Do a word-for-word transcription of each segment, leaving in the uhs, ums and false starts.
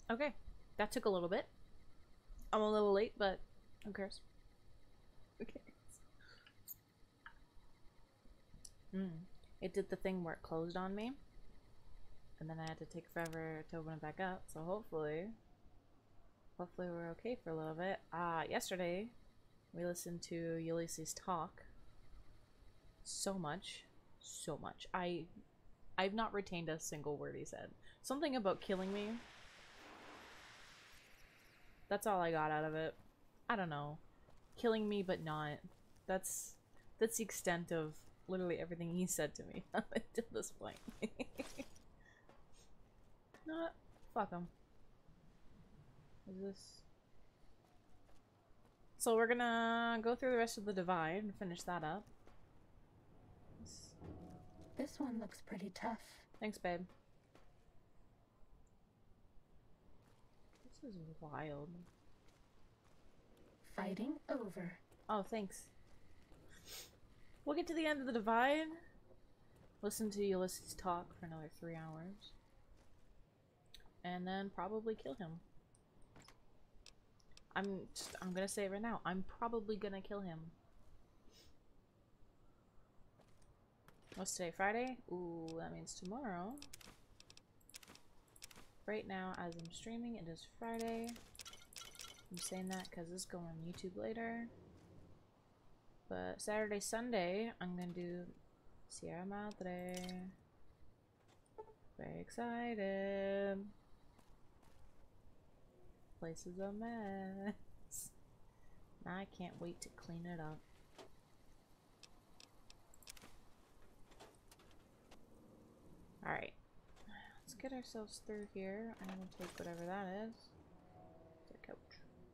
Okay, that took a little bit. I'm a little late, but who cares? Who cares? Mm. It did the thing where it closed on me, and then I had to take forever to open it back up. So hopefully, hopefully we're okay for a little bit. Ah, uh, yesterday we listened to Ulysses talk so much, so much. I, I've not retained a single word he said. Something about killing me. That's all I got out of it. I don't know. Killing me, but not. That's that's the extent of literally everything he said to me up until this point. Not fuck him. Is this? So we're gonna go through the rest of the divide and finish that up. This one looks pretty tough. Thanks, babe. This is wild. Fighting over. Oh, thanks. We'll get to the end of the divide. Listen to Ulysses talk for another three hours. And then probably kill him. I'm just, I'm gonna say it right now. I'm probably gonna kill him. What's today? Friday? Ooh, that means tomorrow. Right now, as I'm streaming, it is Friday. I'm saying that because this is going on YouTube later. But Saturday, Sunday, I'm gonna do Sierra Madre. Very excited. Place is a mess. Now I can't wait to clean it up. Alright. Let's get ourselves through here. I'm gonna take whatever that is. The couch.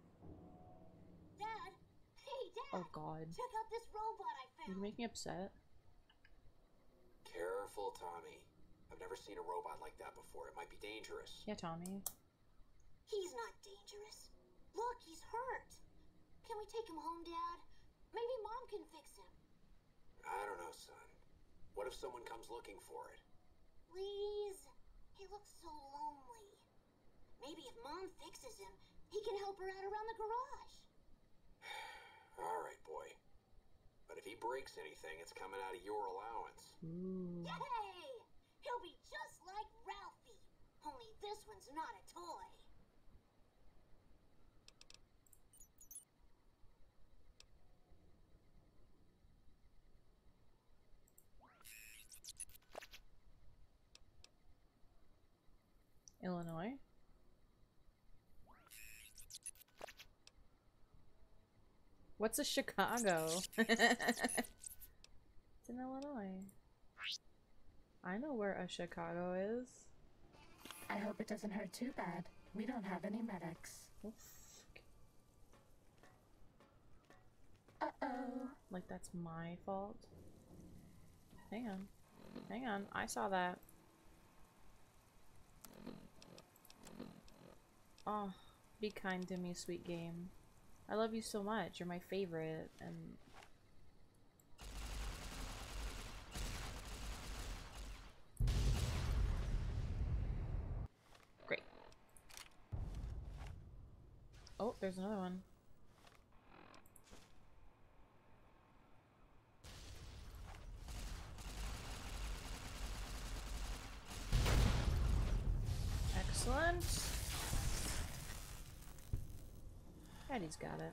Dad! Hey, Dad! Oh god. Check out this robot I found! You make me upset. Careful, Tommy. I've never seen a robot like that before. It might be dangerous. Yeah, Tommy. He's not dangerous. Look, he's hurt. Can we take him home, Dad? Maybe Mom can fix him. I don't know, son. What if someone comes looking for it? Please? He looks so lonely. Maybe if Mom fixes him, he can help her out around the garage. All right, boy. But if he breaks anything, it's coming out of your allowance. Ooh. Yay! He'll be just like Ralphie. Only this one's not a toy. Illinois. What's a Chicago? It's in Illinois. I know where a Chicago is. I hope it doesn't hurt too bad. We don't have any medics. Oof. Uh-oh. Like that's my fault. Hang on. Hang on. I saw that. Oh, be kind to me, sweet game. I love you so much. You're my favorite, and great. Oh, there's another one. Excellent. Daddy's got it.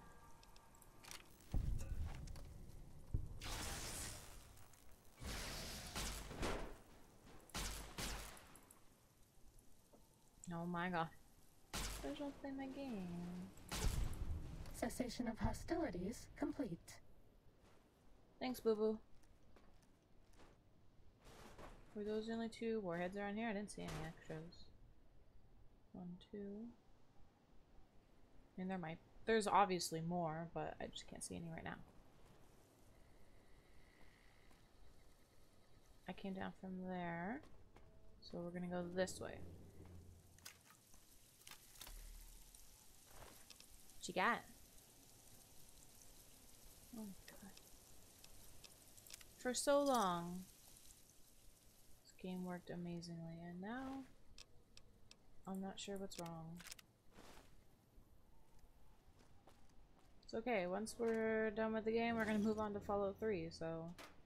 Oh my god. There's no play my game. Cessation of hostilities complete. Thanks, Boo Boo. Were those the only two warheads around here? I didn't see any extras. One, two. I mean, there might. There's obviously more, but I just can't see any right now. I came down from there, so we're gonna go this way. What you got? Oh god. For so long, this game worked amazingly, and now I'm not sure what's wrong. It's okay, once we're done with the game, we're gonna move on to Fallout three, so...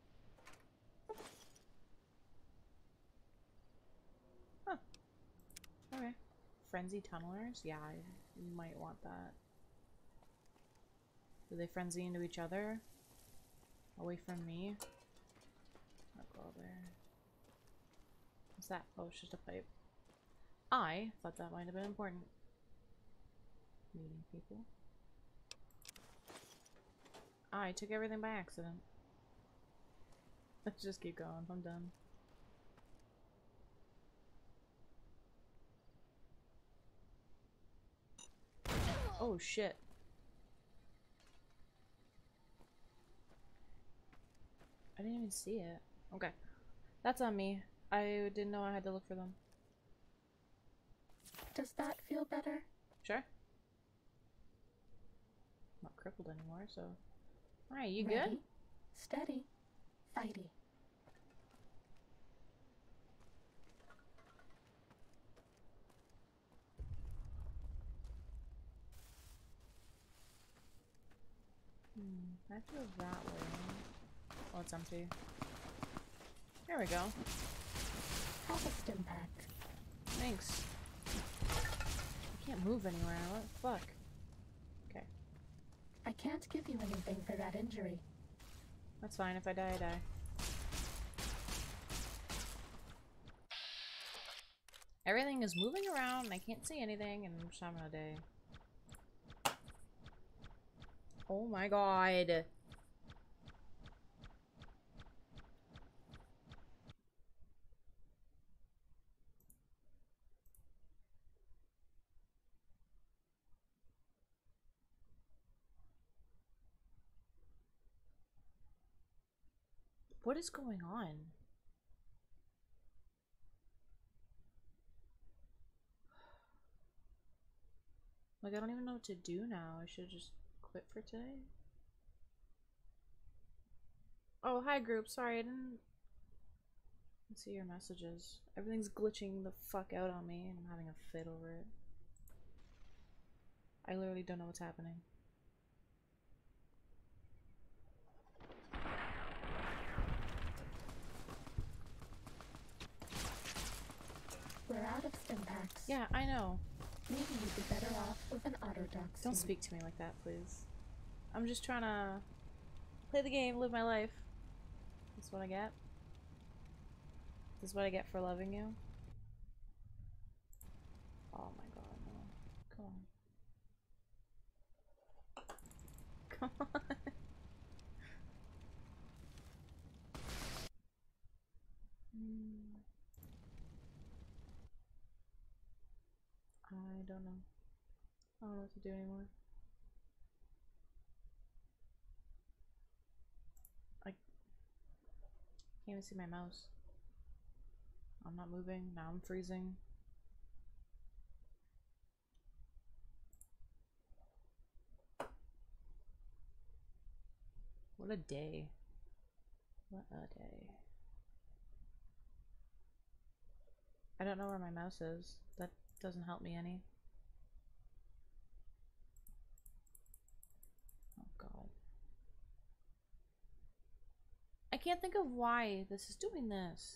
Huh. Okay. Frenzy tunnelers? Yeah, I might want that. Do they frenzy into each other? Away from me? I'll go there. What's that? Oh, it's just a pipe. I thought that might have been important. Meeting people. I took everything by accident. Let's just keep going. I'm done. Oh shit. I didn't even see it. Okay. That's on me. I didn't know I had to look for them. Does that feel better? Sure. I'm not crippled anymore, so... Alright, you Ready, good? steady, fighty. Hmm, I have to go that way. Oh, it's empty. There we go. Have a stim pack. Thanks. I can't move anywhere. What the fuck? Okay. I can't give you anything for that injury. That's fine. If I die, I die. Everything is moving around and I can't see anything and I'm just having a day. Oh my god. What is going on? Like, I don't even know what to do now. I should just quit for today. Oh, hi group. Sorry, I didn't see your messages. Everything's glitching the fuck out on me and I'm having a fit over it. I literally don't know what's happening. We're out of stim packs. Yeah, I know. Maybe you'd be better off with an autodox. Don't speak to me like that, please. I'm just trying to play the game, live my life. That's what I get. This is what I get for loving you. Oh my god, no. Come on. Come on. Hmm. I don't know. I don't know what to do anymore. I can't even see my mouse. I'm not moving. Now I'm freezing. What a day. What a day. I don't know where my mouse is. That doesn't help me any. Oh god. I can't think of why this is doing this.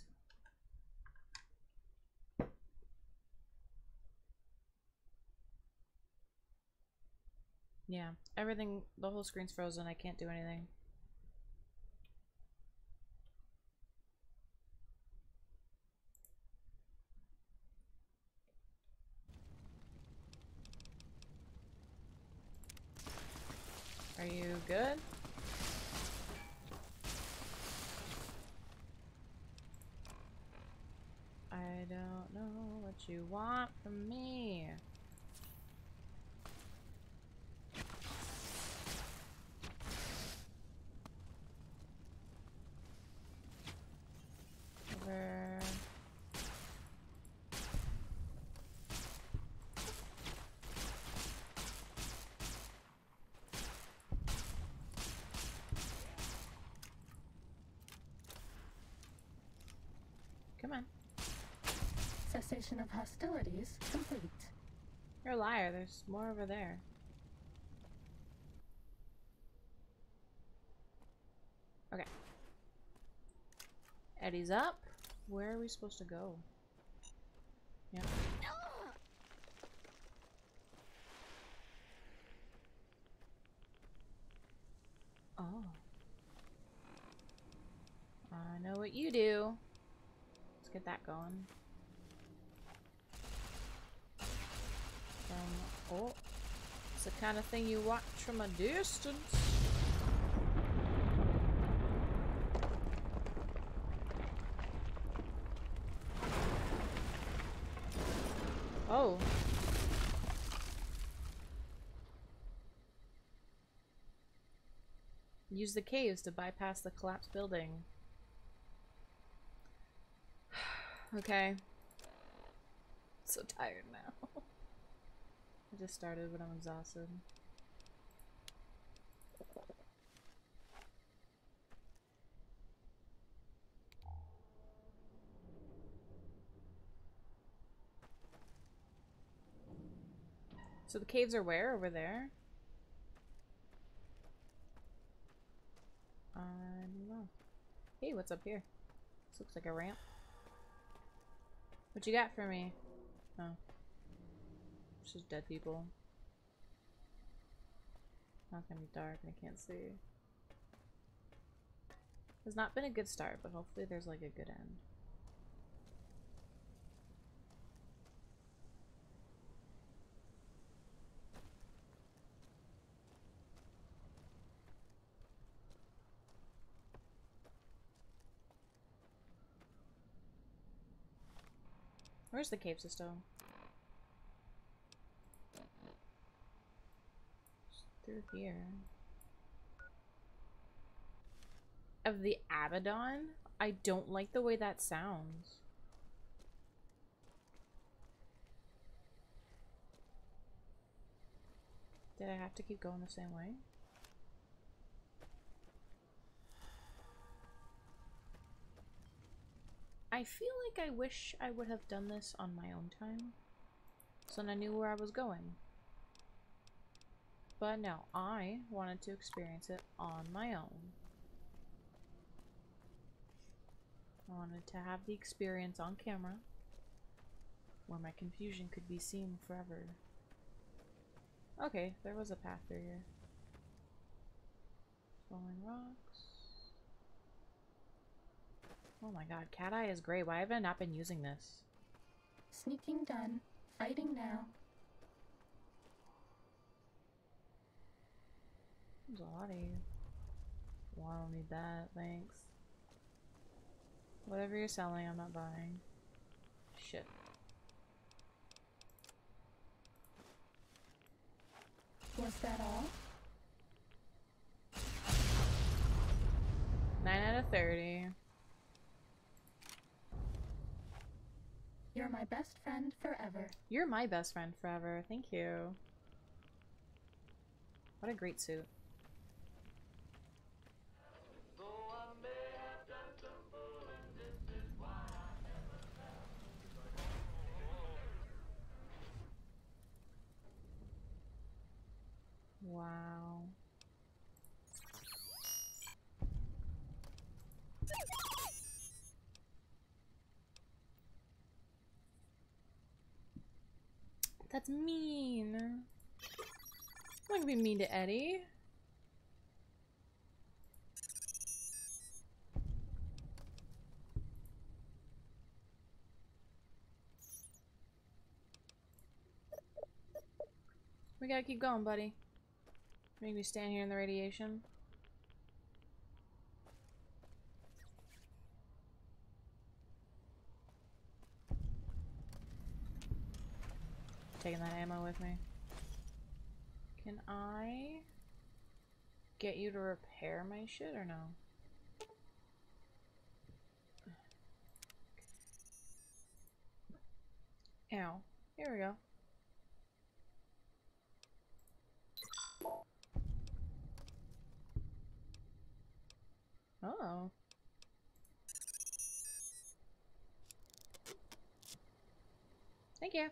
Yeah, everything, the whole screen's frozen. I can't do anything. Are you good? I don't know what you want from me. Over. Come on. Cessation cessation of hostilities complete. You're a liar. There's more over there. Okay. Eddie's up. Where are we supposed to go? Yeah. Oh. I know what you do. Let's get that going. Um, oh. It's the kind of thing you watch from a distance. Oh. Use the caves to bypass the collapsed building. Okay. So tired now. I just started, but I'm exhausted. So the caves are where? Over there? I don't know. Hey, what's up here? This looks like a ramp. What you got for me? Oh. It's just dead people. Not gonna be dark and I can't see. It's not been a good start, but hopefully there's like a good end. Where's the cave system? Just through here. Of the Abaddon? I don't like the way that sounds. Did I have to keep going the same way? I feel like I wish I would have done this on my own time, so then I knew where I was going. But no, I wanted to experience it on my own. I wanted to have the experience on camera, where my confusion could be seen forever. Okay, there was a path through here. Falling rocks. Oh my god, Cat Eye is great. Why have I not been using this? Sneaking done. Fighting now. There's a lot of you. Well, I don't need that, thanks. Whatever you're selling, I'm not buying. Shit. Was that all? nine out of thirty. You're my best friend forever. You're my best friend forever. Thank you. What a great suit. Wow. That's mean. I'm not gonna be mean to Eddie. We gotta keep going, buddy. Make me stand here in the radiation. Taking that ammo with me. Can I get you to repair my shit or no? Ow. Here we go. Oh. Thank you.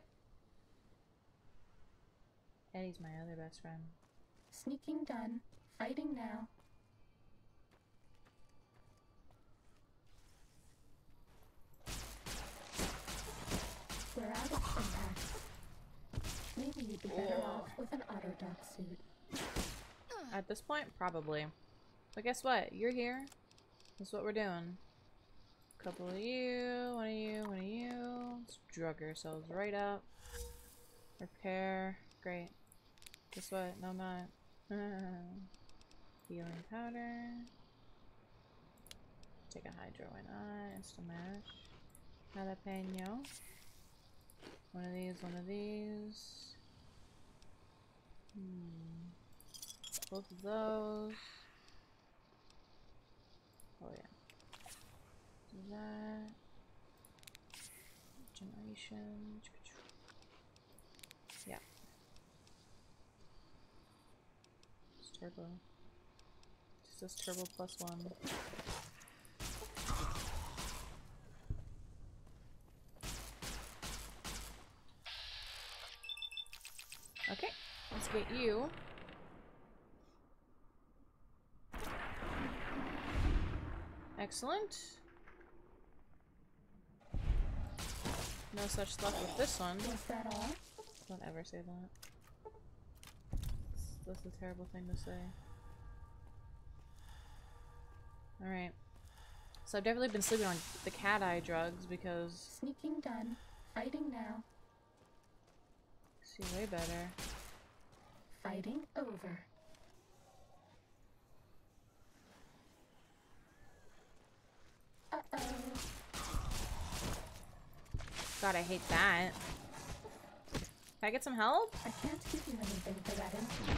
Eddie's my other best friend. Sneaking done. Fighting now. We're out of syntax. Maybe you'd be better off with an Autodoc suit. At this point, probably. But guess what? You're here. That's what we're doing. Couple of you, one of you, one of you. Let's drug ourselves right up. Repair. Great. Guess what? No, I'm not. Healing powder. Take a hydro, why not? Instamash. Jalapeno. One of these, one of these. Hmm. Both of those. Oh yeah. Do that. Generation. Yeah. It's turbo. Just this turbo plus one. Okay, let's get you. Excellent. No such luck with this one. Was that all? Don't ever say that. That's, that's a terrible thing to say. Alright. So I've definitely been sleeping on the cat eye drugs because... Sneaking done. Fighting now. See way better. Fighting over. Uh-oh. God, I hate that. Can I get some help? I can't give you anything for that incident.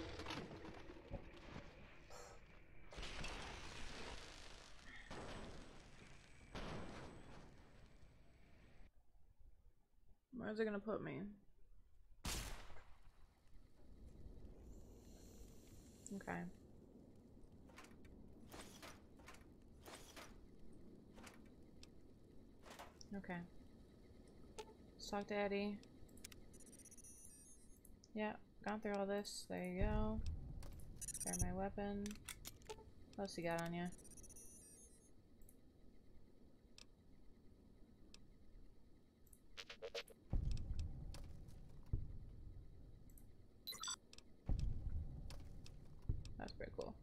Where's it gonna put me? Okay. Okay. Let's talk to Eddie. Yeah, gone through all this. There you go. Grab my weapon. What else you got on you? That's pretty cool.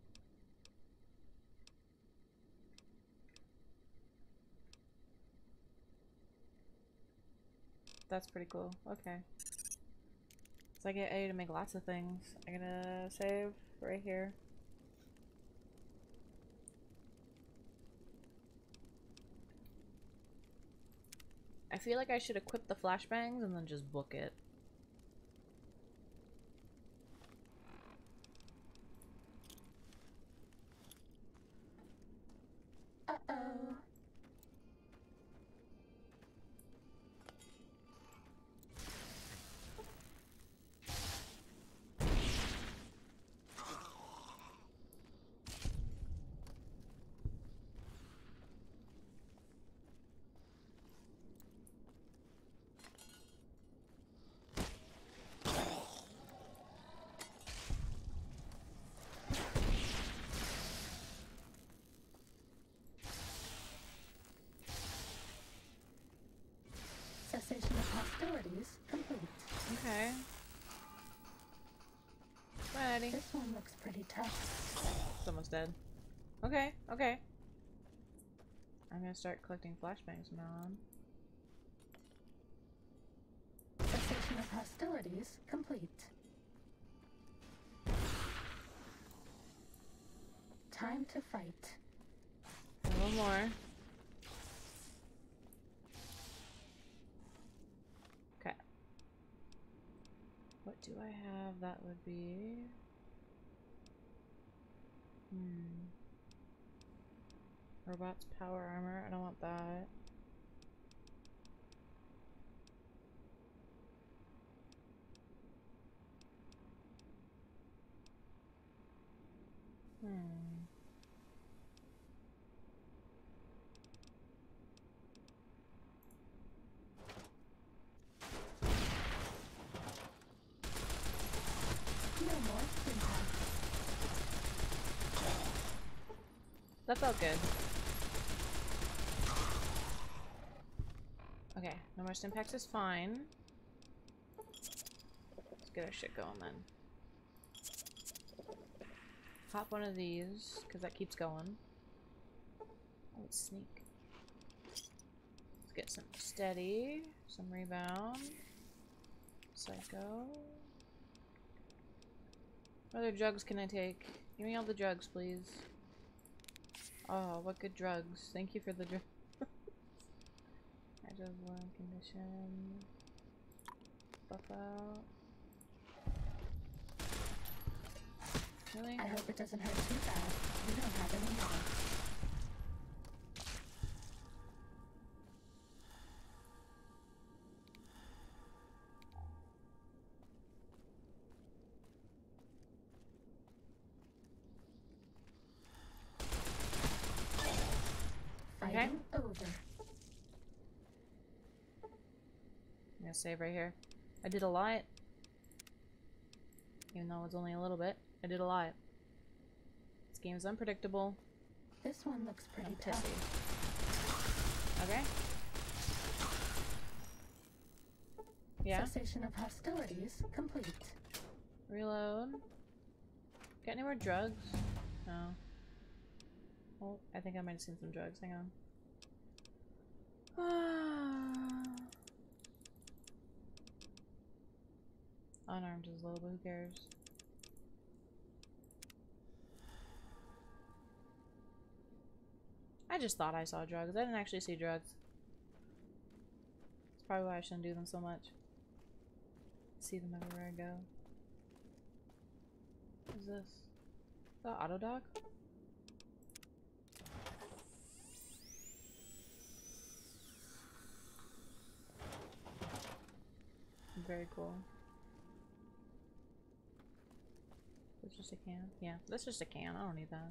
That's pretty cool. Okay. So I get A to make lots of things. I'm gonna save right here. I feel like I should equip the flashbangs and then just book it. Uh-oh. Cessation of hostilities complete. Okay. Bye, Eddie. This one looks pretty tough. It's almost dead. Okay, okay. I'm gonna start collecting flashbangs from now on. Cessation of hostilities complete. Time to fight. A little more. Okay. What do I have? That would be... Hmm. Robot's power armor. I don't want that. Hmm. that felt good. Okay, no more Stimpaks is fine. Let's get our shit going then. Pop one of these, because that keeps going. Oh, let's sneak. Let's get some steady, some rebound. Psycho. What other drugs can I take? Give me all the drugs, please. Oh, what good drugs. Thank you for the drugs. I just one condition. Buff out. Really? I hope it doesn't hurt too bad. We don't have any more. Fighting over. I'm gonna save right here. I did a lot. Even though it's only a little bit. I did a lot. This game is unpredictable. This one looks pretty I'm tough. pissy. Okay. Yeah. Cessation of hostilities complete. Reload. Got any more drugs? No. Oh, I think I might have seen some drugs. Hang on. Unarmed is low, but who cares? I just thought I saw drugs. I didn't actually see drugs. That's probably why I shouldn't do them so much. See them everywhere I go. What is this? Is that auto dog? Very cool. That's just a can? Yeah, that's just a can. I don't need that.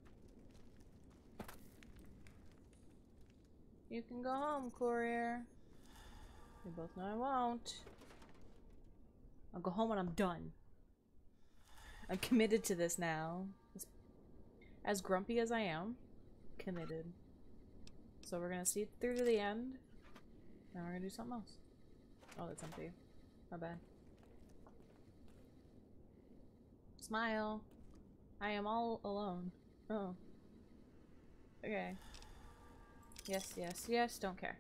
You can go home, courier. We both know I won't. I'll go home when I'm done. I'm committed to this now. As, as grumpy as I am, committed. So we're gonna see it through to the end. Then we're gonna do something else. Oh, that's empty. My bad. Smile. I am all alone. Oh. Okay. Yes, yes, yes, don't care.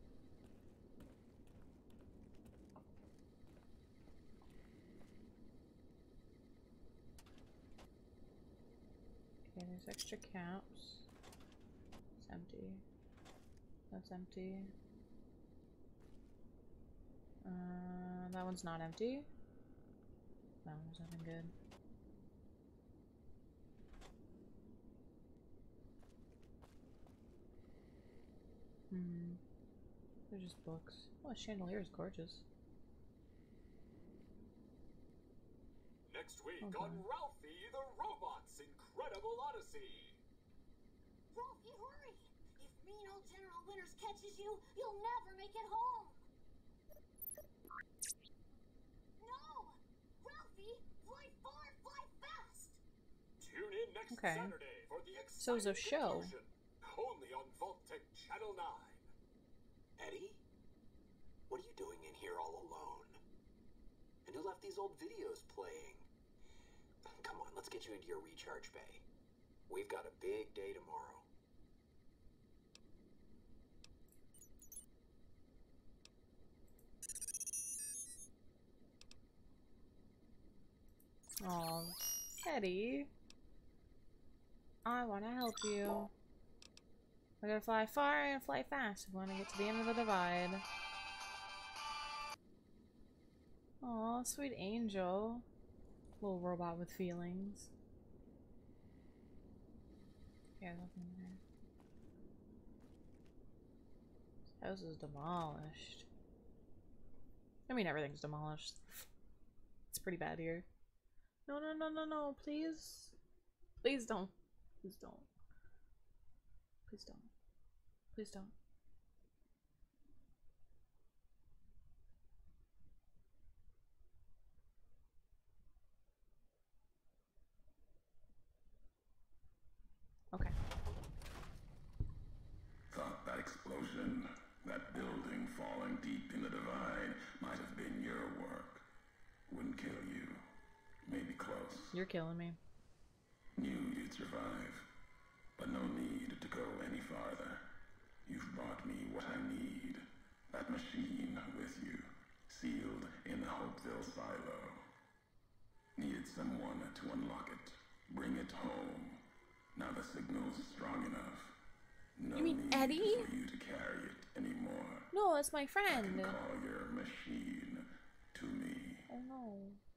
Okay, there's extra caps. It's empty. That's empty. Uh, that one's not empty. That one's nothing good. Hmm. They're just books. Oh, the chandelier is gorgeous. Next week Okay. on Ralphie the Robot's Incredible Odyssey. Ralphie, hurry! If mean old General Winters catches you, you'll never make it home! No! Ralphie, fly far, fly fast! Tune in next Okay. Saturday for the exciting So it's a show. conclusion. Only on Vault-Tec Channel nine. Eddie? What are you doing in here all alone? And who left these old videos playing? Come on, let's get you into your recharge bay. We've got a big day tomorrow. Oh, Eddie. I want to help you. We're gonna fly far and fly fast. We want to get to the end of the divide. Aw, sweet angel. Little robot with feelings. Yeah, nothing there. This house is demolished. I mean, everything's demolished. It's pretty bad here. No, no, no, no, no, please. Please don't. Please don't. Please don't. Please don't. Okay. You're killing me. Knew you'd survive, but no need to go any farther. You've brought me what I need. That machine with you, sealed in the Hopeville silo. Needed someone to unlock it, bring it home. Now the signal's strong enough. No You mean need Eddie? for you to carry it anymore. No, it's my I friend. can call your machine to me. Oh no.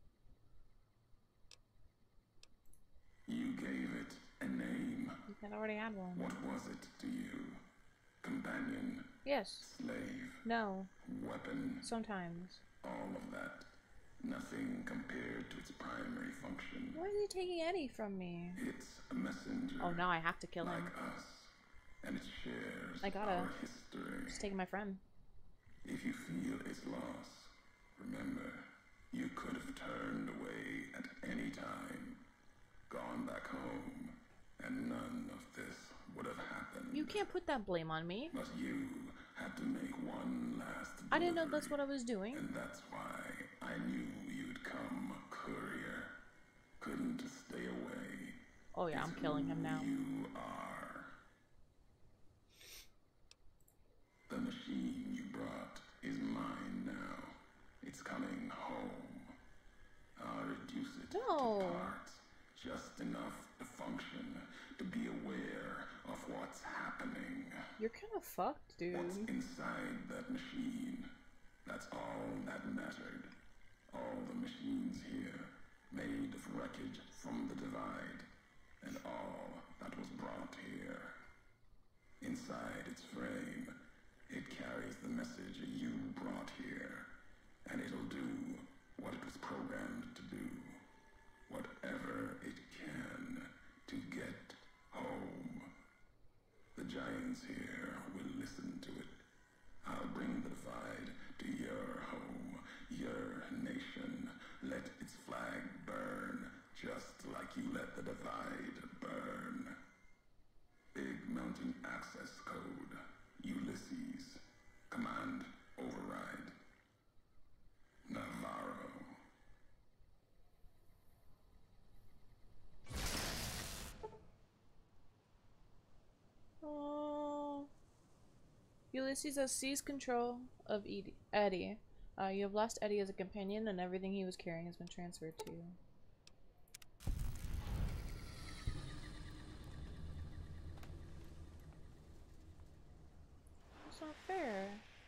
You gave it a name. You had already had one. What was it to you? Companion, Yes. slave, No. weapon, Sometimes. all of that. Nothing compared to its primary function. Why is he taking Eddie from me? It's a messenger. Oh, now I have to kill him. like us, and it shares I gotta. our history. He's taking my friend. If you feel its loss, remember, you could have turned away at any time, gone back home, and none of this would have happened. You can't put that blame on me. But you had to make one last I didn't know that's delivery, what I was doing. and that's why I knew you'd come, courier. Couldn't stay away. Oh yeah, I'm It's killing him who now. You are. The machine you brought is mine now. It's coming home. I'll reduce it No. to parts, just enough to function, to be aware of what's happening. You're kind of fucked, dude. What's inside that machine? That's all that mattered. All the machines here, made of wreckage from the divide, and all that was brought here. Inside its frame, it carries the message you brought here, and it'll do what it was programmed to do. Whatever it can to get home. The giants here will listen to it. I'll bring the divide to your home, your nation. Let its flag burn, just like you let the divide burn. Big Mountain Access Code, Ulysses. Command override. Navarro. Oh. Ulysses has seized control of Edie. Eddie. Uh, you have lost Eddie as a companion, and everything he was carrying has been transferred to you. That's not fair.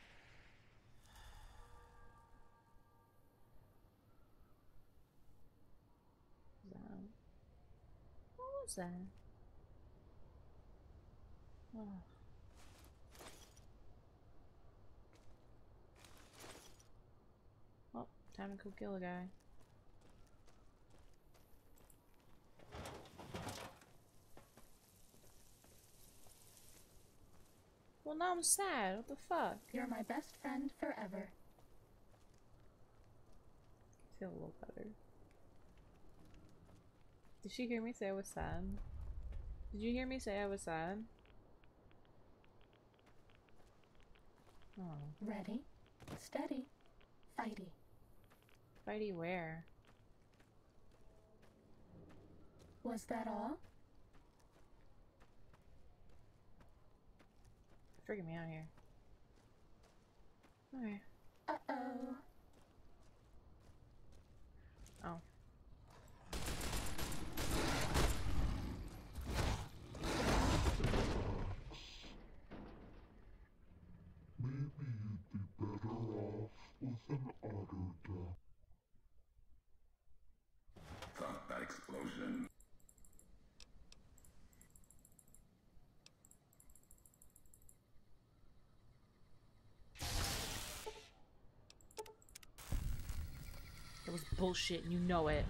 That. What was that? Oh. Well, time to go kill a guy. Well, now I'm sad. What the fuck? You're my best friend forever. I feel a little better. Did she hear me say I was sad? Did you hear me say I was sad? Oh. Ready, steady, fighty. Fighty where? Was that all? Freaking me out here. Okay. Uh-oh. Oh. Maybe you'd be better off with an autodot. Thought that explosion. That was bullshit and you know it.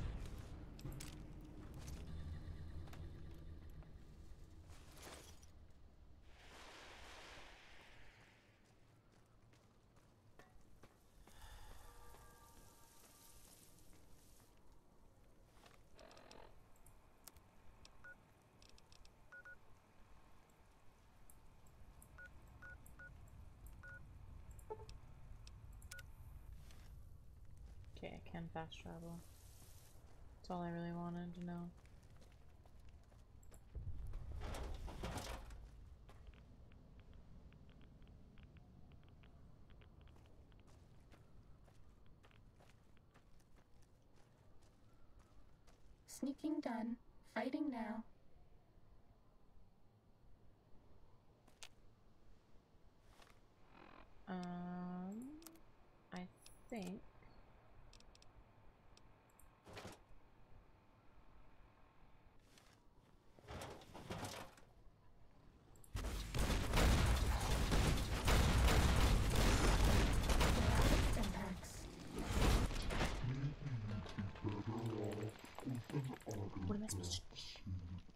Okay, I can fast travel. That's all I really wanted to know. Sneaking done. Fighting now. Um, I think. What am I supposed to do?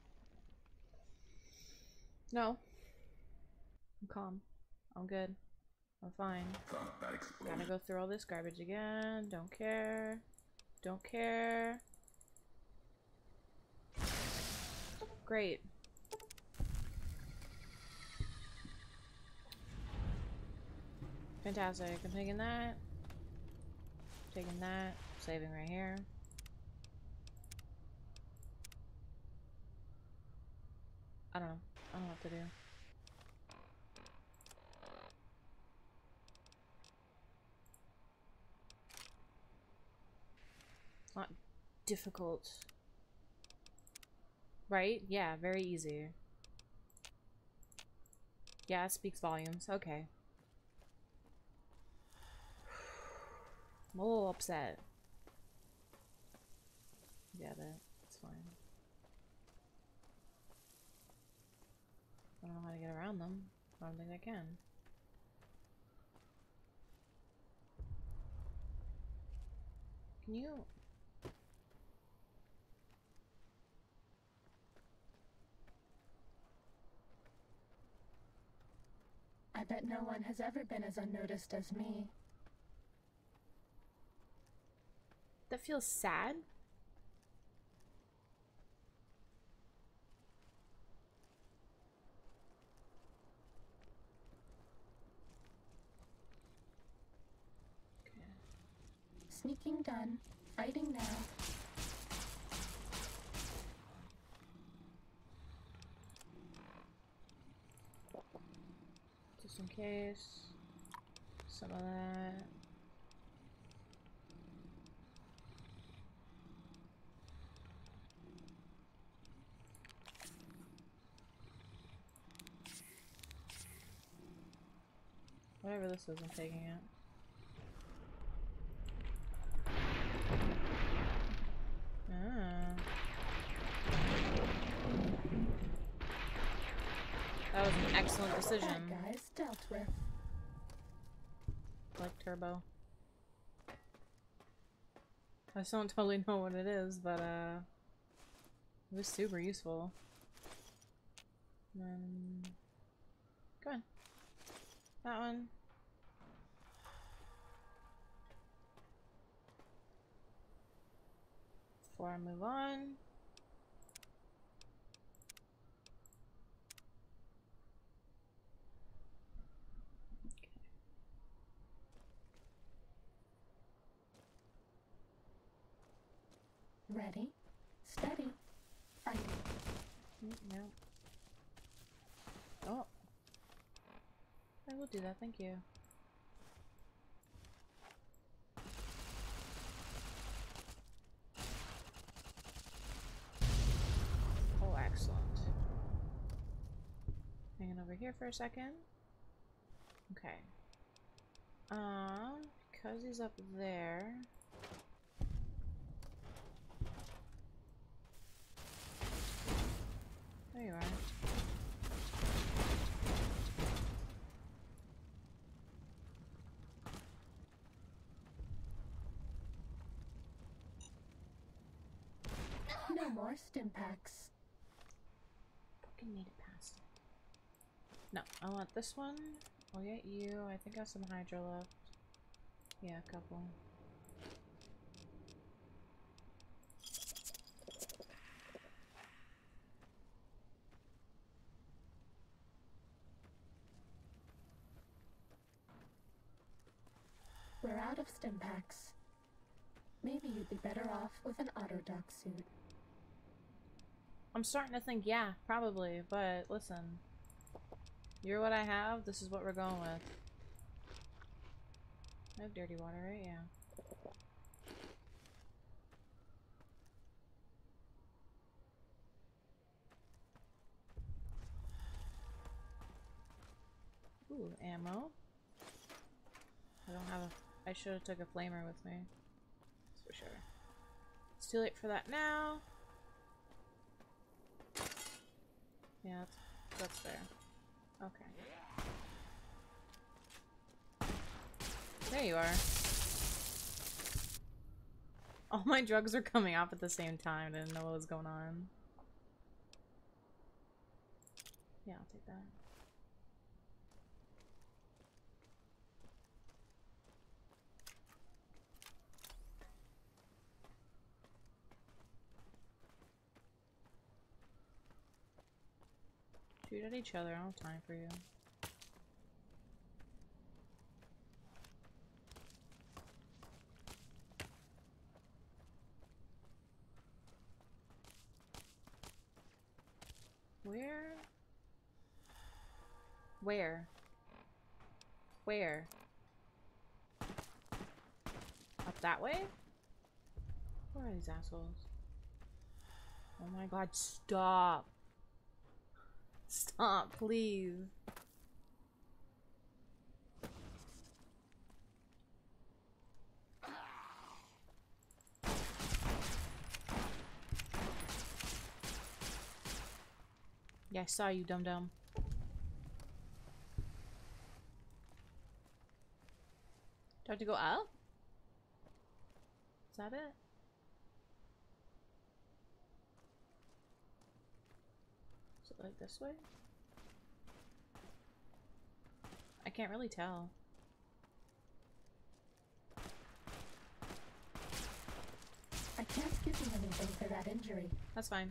No. I'm calm. I'm good. I'm fine. Thought that exploded. Gotta go through all this garbage again. Don't care. Don't care. Great. Fantastic. I'm taking that. Taking that. Saving right here. I don't know. I don't know what to do. Not difficult. Right? Yeah, very easy. Yeah, it speaks volumes. Okay. I'm a little upset. Yeah, that, that's fine. I don't know how to get around them. I don't think I can. Can you... I bet no one has ever been as unnoticed as me. That feels sad. Sneaking done. Fighting now. Just in case. Some of that. Whatever this is, I'm taking it. Ah. That was an excellent decision. That guy's dealt with. Like turbo. I still don't totally know what it is, but uh, it was super useful. And then, come on, that one. Before I move on. Ready, steady, fighting. Mm, no. Oh. I will do that, thank you. Oh, excellent. Hanging over here for a second. Okay. Um, because he's up there. There you are. No more stim packs. Fucking made it past it. No, I want this one. I'll get you. I think I have some Hydra left. Yeah, a couple. We're out of stim packs. Maybe you'd be better off with an Autodoc suit. I'm starting to think, yeah, probably, but listen. You're what I have, this is what we're going with. I have dirty water, right? Yeah. Ooh, ammo. I don't have a... I should have took a flamer with me. That's for sure. It's too late for that now. Yeah, that's, that's fair. Okay. There you are. All my drugs are coming off at the same time. I didn't know what was going on. Yeah, I'll take that. Shoot at each other. I don't have time for you. Where? Where? Where? Up that way? Where are these assholes? Oh my god, stop! Stop, please. Yeah, I saw you, dum-dum. Do I have to go up? Is that it? Is it like this way? I can't really tell. I can't give you anything for that injury. That's fine.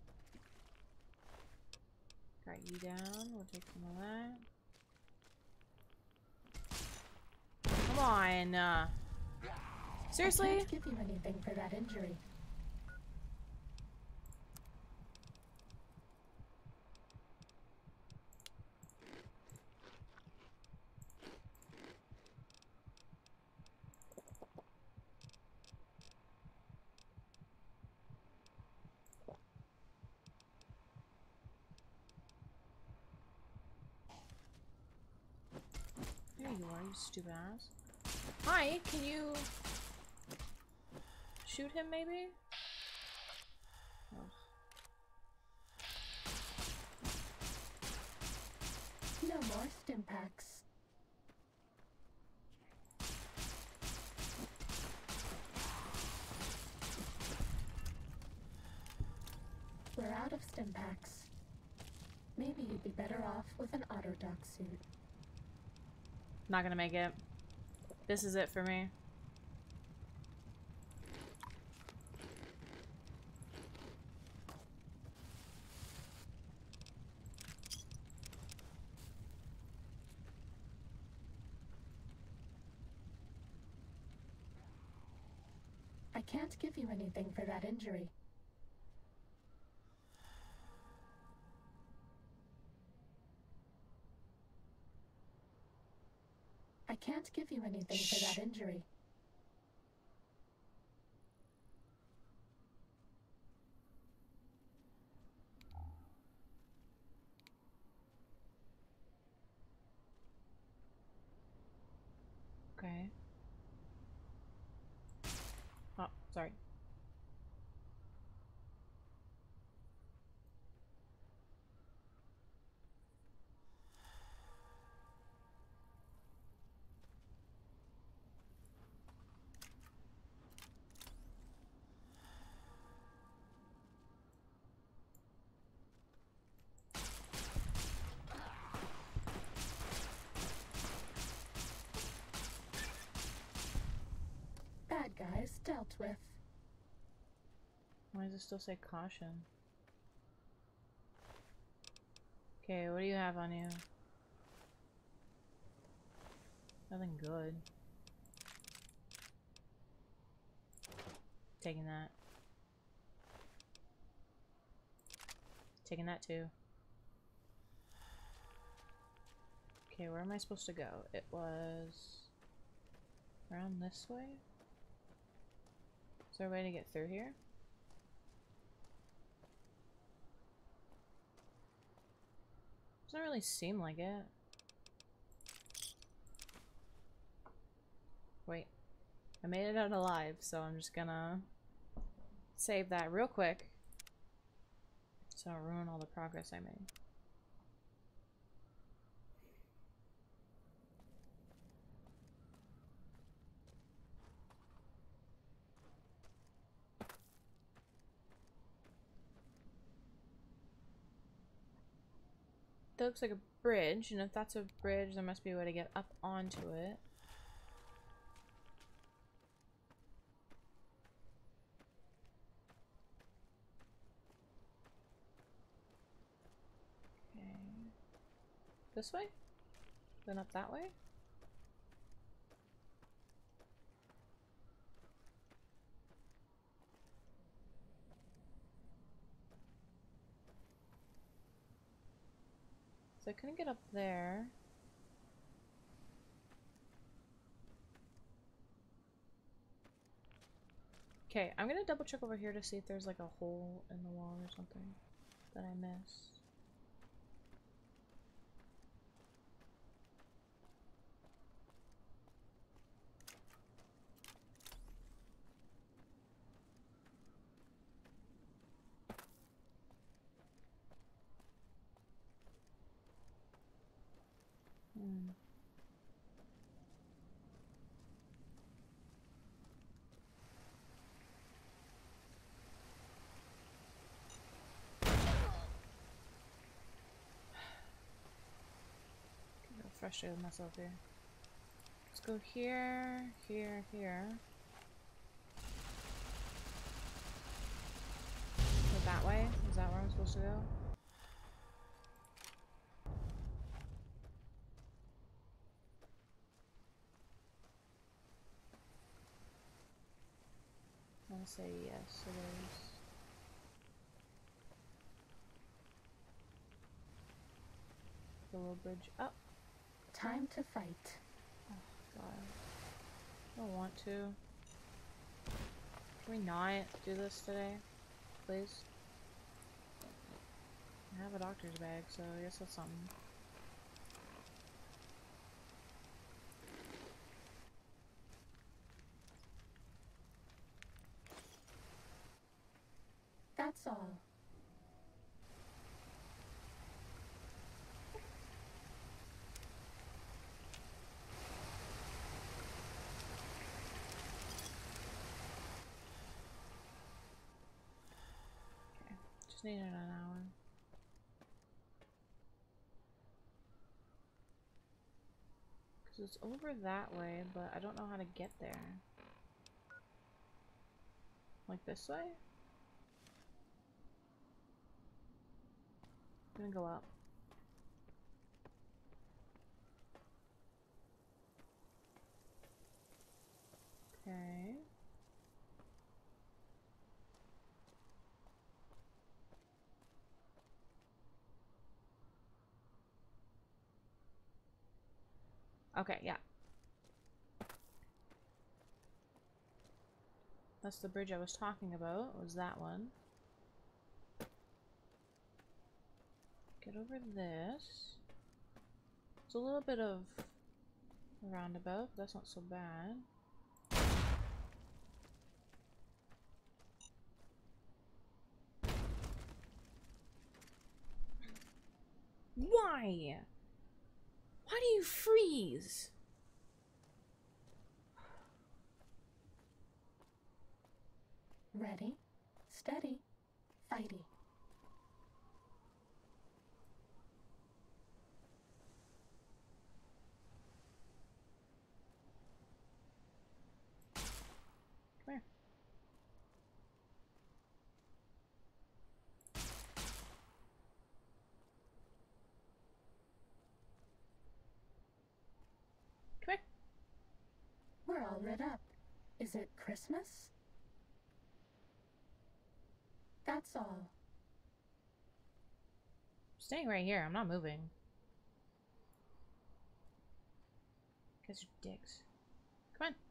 Got you down. We'll take some of that. Come on. Uh, seriously? I can't give you anything for that injury. There you are, you stupid ass. Hi, can you shoot him maybe? Oh. No more stim packs. We're out of stim packs. Maybe you'd be better off with an Autodoc suit. Not gonna make it. This is it for me. I can't give you anything for that injury. I can't give you anything Shh. for that injury. Okay. Oh, sorry. Bad guys dealt with. Why does it still say caution? Okay, what do you have on you? Nothing good. Taking that. Taking that too. Okay, where am I supposed to go? It was around this way? Is there a way to get through here? Doesn't really seem like it. Wait. I made it out alive, so I'm just gonna save that real quick so I don't ruin all the progress I made. That looks like a bridge, and if that's a bridge, there must be a way to get up onto it. Okay. This way? Then up that way? So I couldn't get up there. Okay, I'm gonna double check over here to see if there's like a hole in the wall or something that I missed. Hmm. I'm frustrated with myself here. Let's go here, here, here. Go that way? Is that where I'm supposed to go? I'm gonna say yes, it is. The little bridge up. Time to fight. Oh god. I don't want to. Can we not do this today? Please? I have a doctor's bag, so I guess that's something. That's all. Okay, just needed an hour. Because it's over that way, but I don't know how to get there. Like this way? I'm gonna go up. Okay. Okay, yeah. That's the bridge I was talking about, was that one. Get over this. It's a little bit of a roundabout, but that's not so bad. Why? Why do you freeze? Ready, steady, fighty. Come here. Come here. We're all lit up. Is it Christmas? That's all. Staying right here. I'm not moving. Guys are dicks. Come on.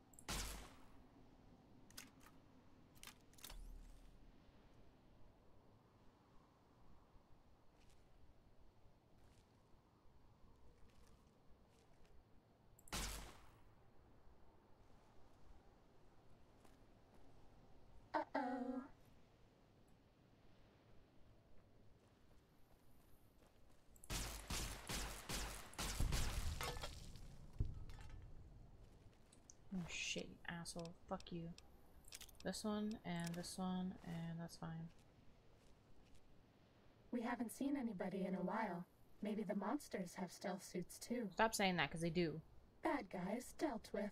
Uh-oh. Oh shit, you asshole. Fuck you. This one, and this one, and that's fine. We haven't seen anybody in a while. Maybe the monsters have stealth suits too. Stop saying that, because they do. Bad guys dealt with.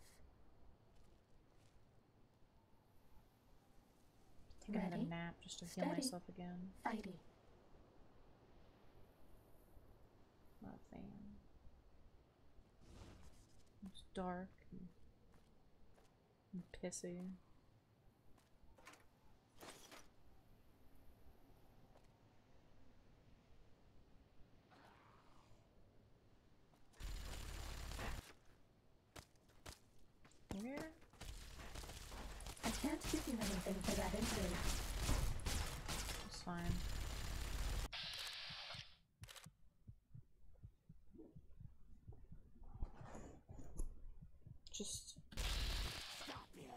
Taking a Ready? nap just to heal Steady. myself again. Fighty. Not a fan. It's dark and, and pissy. Where? I can't give you anything for that injury. It's fine. Just Stop you.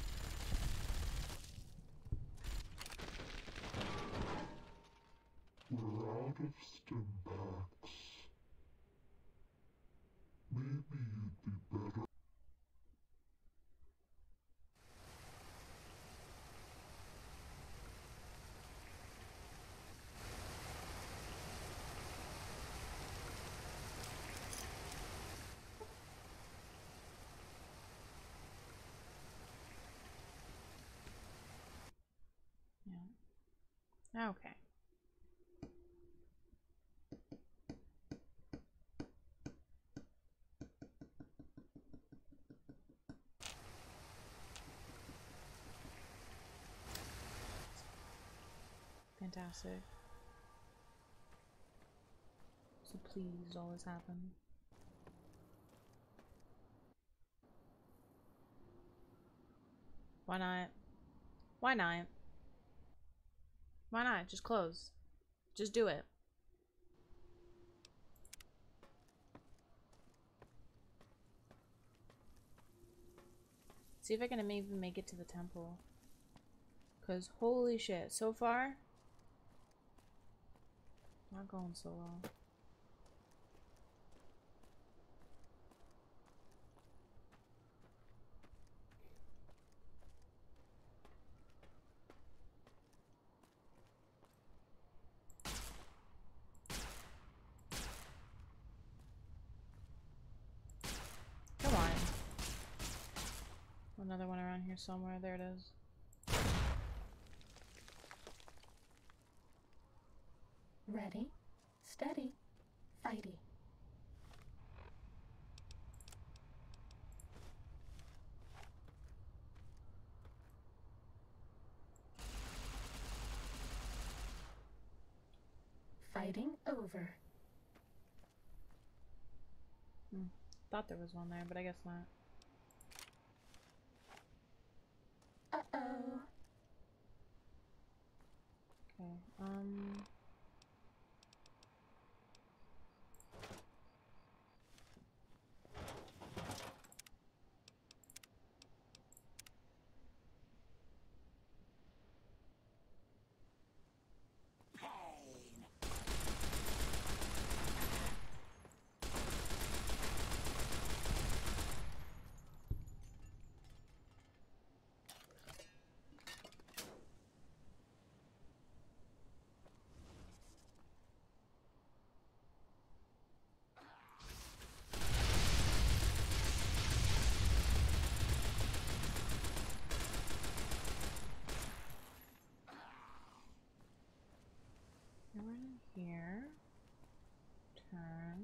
We're out of stim packs. Maybe you'd be better. yeah. Okay. Fantastic. So please always happen. Why not? Why not? Why not? Just close. Just do it. See if I can even make it to the temple. Cause holy shit, so far not going so well. Come on. Another one around here somewhere. There it is. Ready? Steady. Fighty. Fighting over. Hmm. Thought there was one there, but I guess not. Uh-oh. Okay, um... Now we're in here. Turn.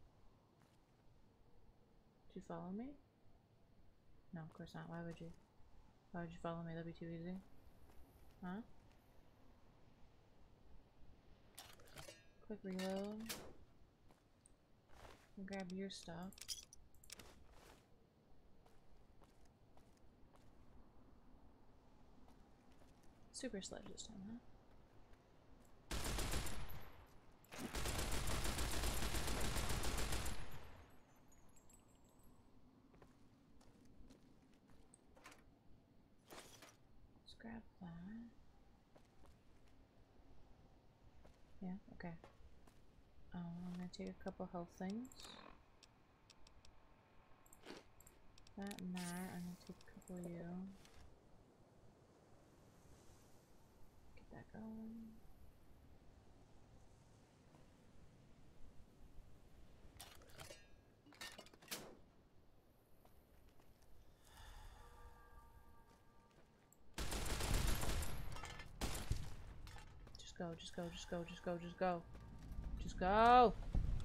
Did you follow me? No, of course not. Why would you? Why would you follow me? That'd be too easy. Huh? quick reload. And grab your stuff. Super sledge this time, huh? Let's grab that. Yeah, okay. Um, I'm gonna take a couple health things. That and that. I'm gonna take a couple of you. Get that going. Just go, just go, just go, just go, just go. Just go!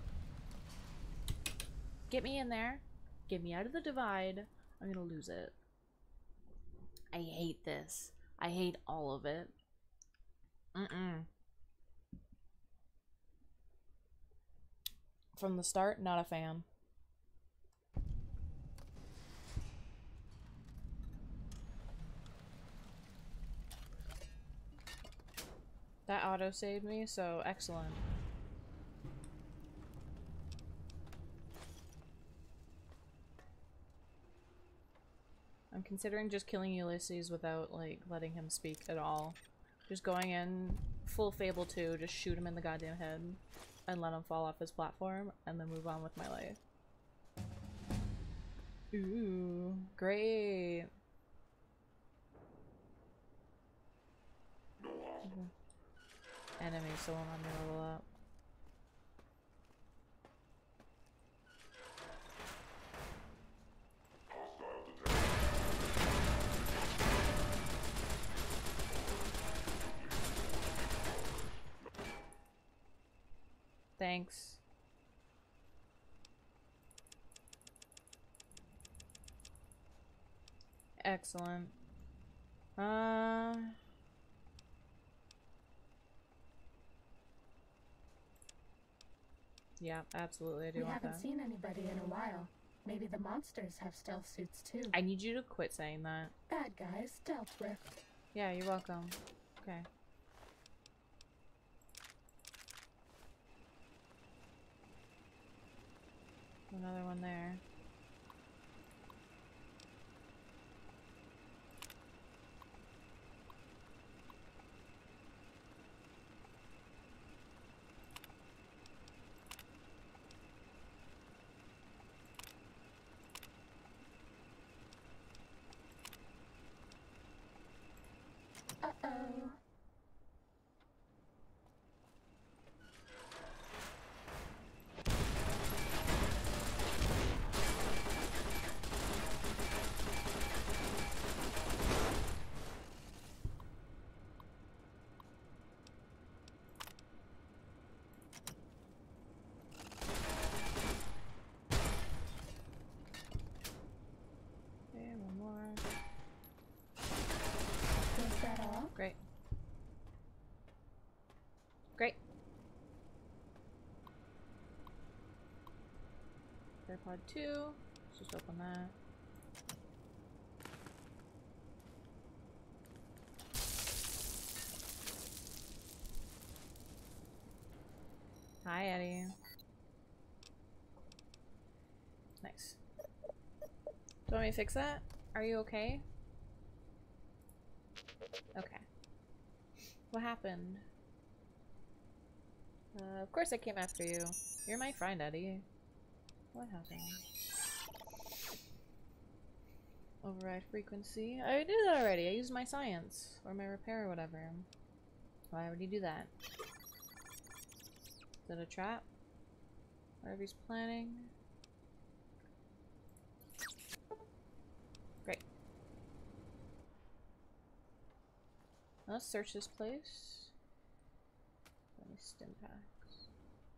Get me in there. Get me out of the divide. I'm gonna lose it. I hate this. I hate all of it. Mm-mm. From the start, not a fan. That auto saved me, so excellent. I'm considering just killing Ulysses without, like, letting him speak at all. Just going in full Fable two, just shoot him in the goddamn head and let him fall off his platform and then move on with my life. Ooh, great. Mm-hmm. Enemy, someone on me level up. Thanks. Excellent. Uh... Yeah, absolutely I do We want haven't that. seen anybody in a while. Maybe the monsters have stealth suits too. I need you to quit saying that. Bad guys, stealth rift. Yeah, you're welcome. Okay. Another one there. Uh-oh. Okay, one more. Was that all? Great. Great. AirPod two. Let's just open that. Hi, Eddie. Nice. Do you want me to fix that? Are you okay? Okay. What happened? Uh, of course I came after you. You're my friend, Eddie. What happened? Override frequency. I did that already. I used my science. Or my repair or whatever. Well, I already do that. Is that a trap? Whatever he's planning. Great. Let's search this place. Let me stim packs.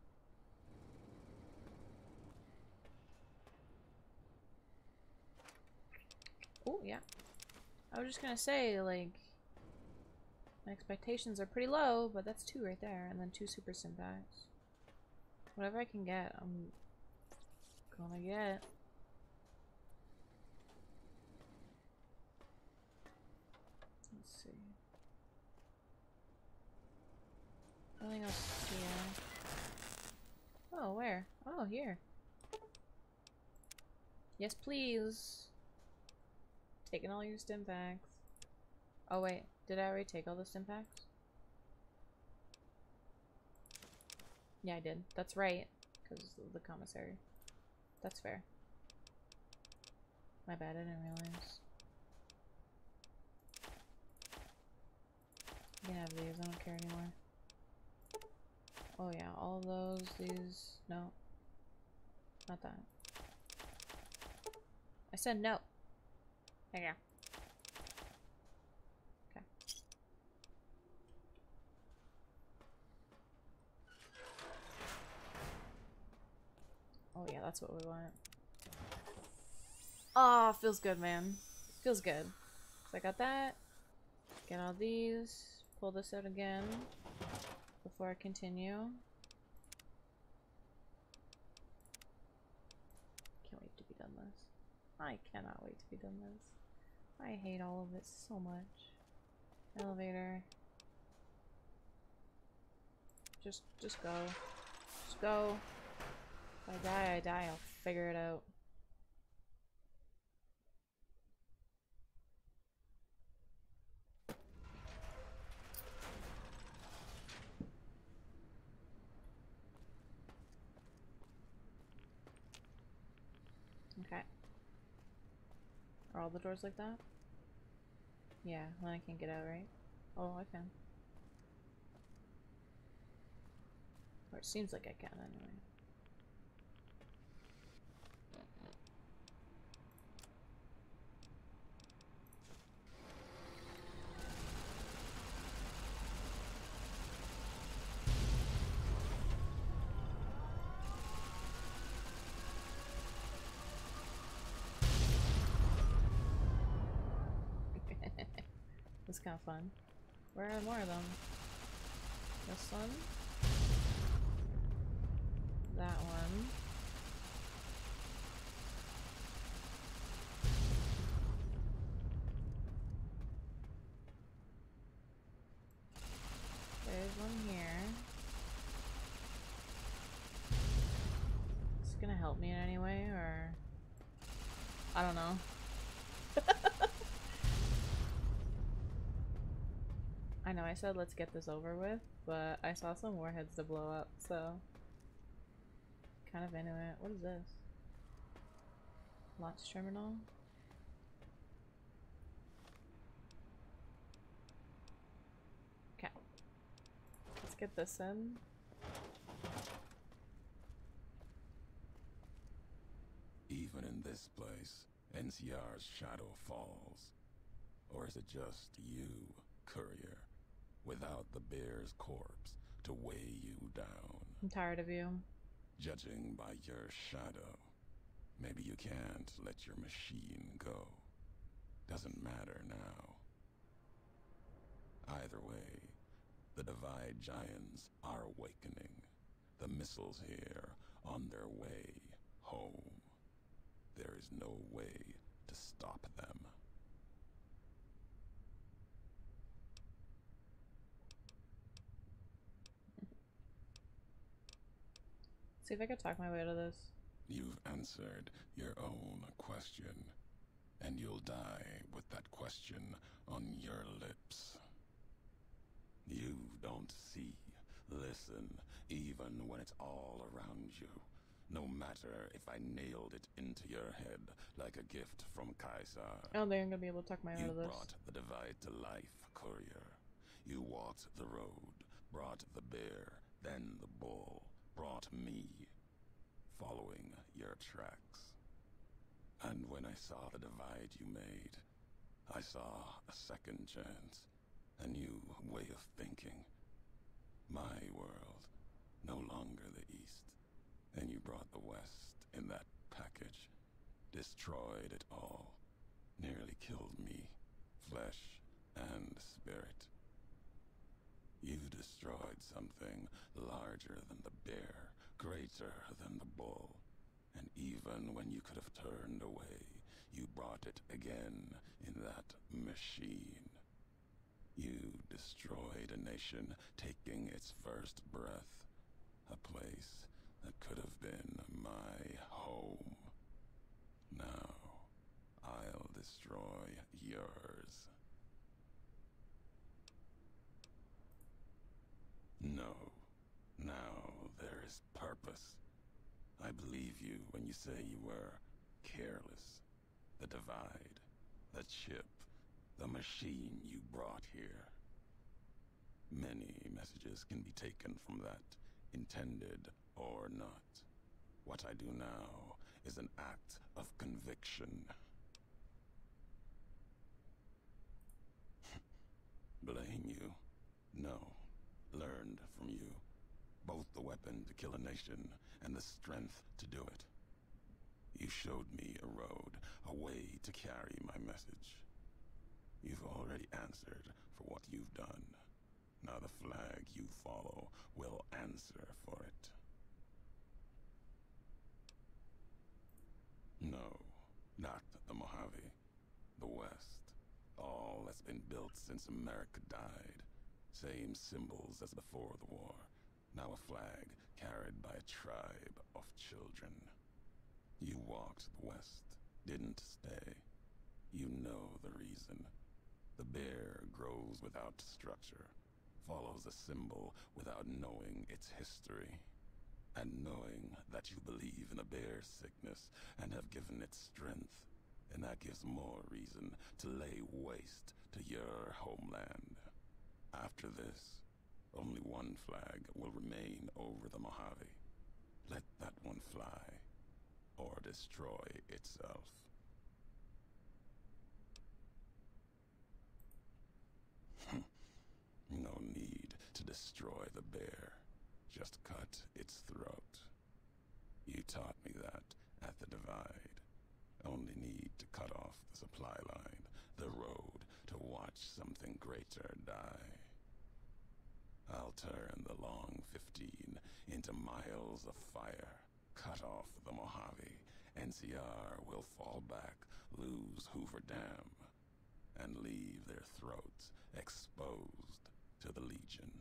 Oh, yeah. I was just gonna say, like, my expectations are pretty low, but that's two right there, and then two super stim packs. Whatever I can get, I'm gonna get. Let's see. Nothing else here. Oh, where? Oh, here. Yes, please. Taking all your stim packs. Oh, wait. Did I already take all the stim packs? Yeah, I did. That's right. Because of the commissary. That's fair. My bad, I didn't realize. You can have these, I don't care anymore. Oh yeah, all those, these, no. Not that. I said no. There you go. Okay. Oh yeah, that's what we want. Oh, feels good, man. Feels good. So I got that. Get all these. Pull this out again before I continue. Can't wait to be done this. I cannot wait to be done this. I hate all of it so much. Elevator. Just, just go. Just go. If I die, I die. I'll figure it out. Okay. Are all the doors like that? Yeah, then I can't get out, right? Oh, I can. Or it seems like I can, anyway. It's kind of fun. Where are more of them? This one? That one. There's one here. Is it gonna help me in any way, or... I don't know. I know I said let's get this over with, but I saw some warheads to blow up, so kind of into it. What is this? Launch terminal? Okay. Let's get this in. Even in this place, N C R's shadow falls. Or is it just you, courier, without the bear's corpse to weigh you down? I'm tired of you. Judging by your shadow, maybe you can't let your machine go. Doesn't matter now. Either way, the Divide Giants are awakening. The missiles here on their way home. There is no way to stop them. See if I could talk my way out of this. You've answered your own question, and you'll die with that question on your lips. You don't see, listen, even when it's all around you. No matter if I nailed it into your head like a gift from Caesar. I don't think I'm gonna be able to talk my way You out of this. brought the Divide to life, courier. You walked the road, brought the bear, then the bull, brought me, following your tracks. And when I saw the divide you made, I saw a second chance, a new way of thinking. My world, no longer the East. And you brought the West in that package, destroyed it all, nearly killed me, flesh and spirit. You destroyed something larger than the bear greater than the bull. And even when you could have turned away, you brought it again in that machine. You destroyed a nation taking its first breath, a place that could have been my home. Now, I'll destroy yours. No. Now there is purpose. I believe you when you say you were careless. The divide, the chip, the machine you brought here. Many messages can be taken from that, intended or not. What I do now is an act of conviction. Blame you? No. Learned from you. Both the weapon to kill a nation and the strength to do it. You showed me a road, a way to carry my message. You've already answered for what you've done. Now the flag you follow will answer for it. No, not the Mojave. The West. All that's been built since America died. Same symbols as before the war. Now a flag carried by a tribe of children. You walked the West, didn't stay. You know the reason. The bear grows without structure, follows a symbol without knowing its history. And knowing that you believe in a bear's sickness and have given it strength, and that gives more reason to lay waste to your homeland. After this, only one flag will remain over the Mojave. Let that one fly, or destroy itself. No need to destroy the bear. Just cut its throat. You taught me that at the divide. Only need to cut off the supply line, the road, to watch something greater die. I'll turn the long fifteen into miles of fire. Cut off the Mojave. N C R will fall back, lose Hoover Dam, and leave their throats exposed to the Legion.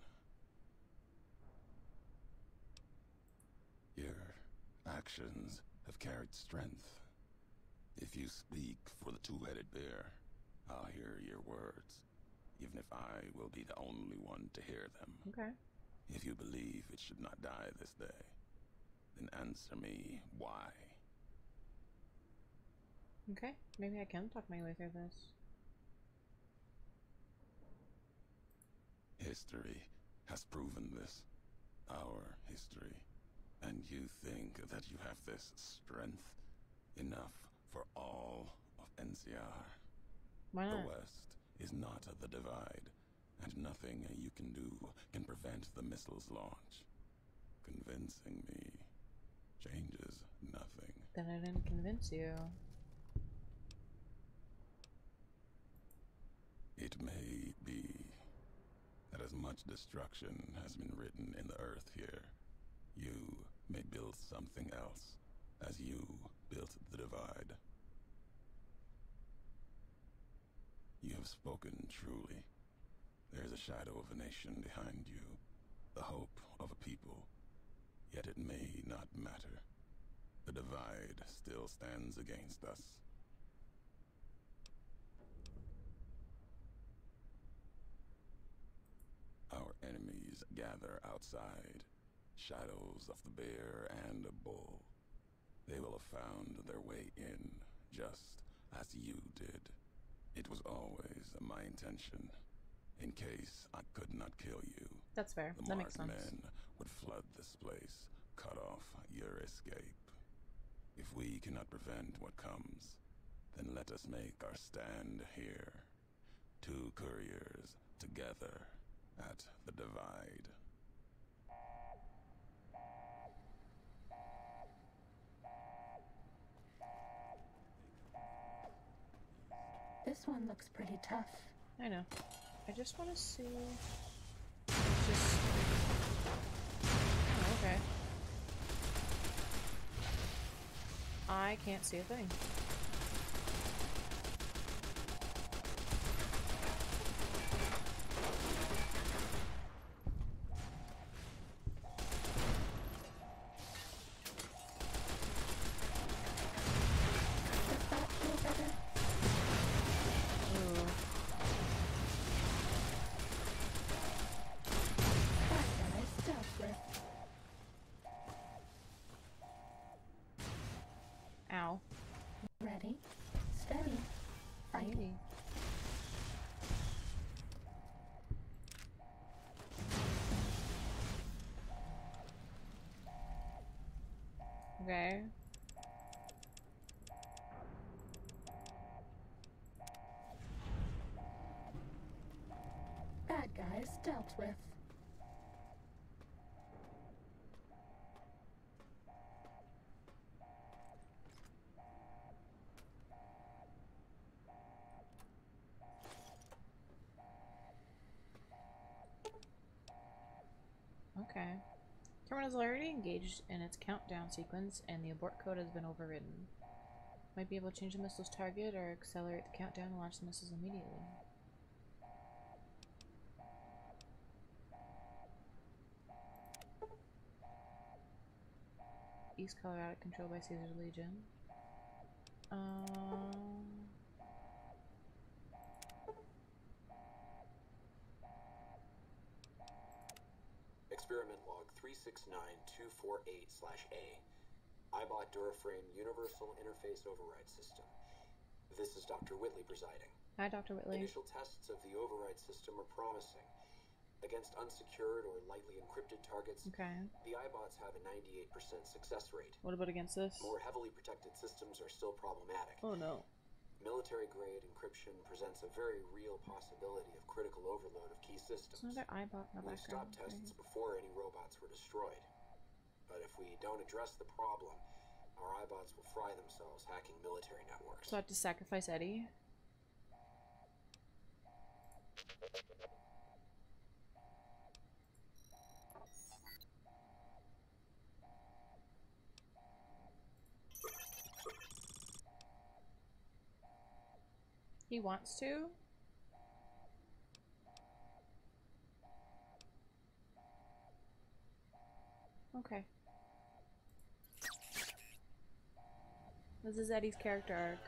Your actions have carried strength. If you speak for the two-headed bear, I'll hear your words, even if I will be the only one to hear them. Okay. If you believe it should not die this day, then answer me why. Okay, maybe I can talk my way through this. History has proven this. Our history. And you think that you have this strength enough for all of N C R? Why not? The West is not the divide, and nothing you can do can prevent the missile's launch. Convincing me changes nothing. Then I didn't convince you. It may be that as much destruction has been written in the earth here, you may build something else, as you built the divide. You have spoken truly. There is a shadow of a nation behind you, the hope of a people, yet it may not matter. The divide still stands against us. Our enemies gather outside, shadows of the bear and a bull. They will have found their way in, just as you did. It was always my intention. In case I could not kill you, That's fair. the That makes sense. Markmen would flood this place, cut off your escape. If we cannot prevent what comes, then let us make our stand here. Two couriers together at the divide. This one looks pretty tough. I know. I just want to see. Just. Oh, okay. I can't see a thing. Ow. Ready, steady, fight. Maybe. Okay. Bad guys dealt with. Okay. Cameron is already engaged in its countdown sequence, and the abort code has been overridden. Might be able to change the missile's target or accelerate the countdown and launch the missiles immediately. East Colorado controlled by Caesar's Legion. Um... Experiment log three six nine two four eight slash A. iBot Duraframe Universal Interface Override System. This is Doctor Whitley presiding. Hi, Doctor Whitley. Initial tests of the override system are promising. Against unsecured or lightly encrypted targets, Okay. the iBots have a ninety-eight percent success rate. What about against this? More heavily protected systems are still problematic. Oh no. Military-grade encryption presents a very real possibility of critical overload of key There's systems. another eyebot in the We've background. stopped tests before any robots were destroyed. But if we don't address the problem, our iBots will fry themselves hacking military networks. So I have to sacrifice Eddie? He wants to? Okay. This is Eddie's character arc.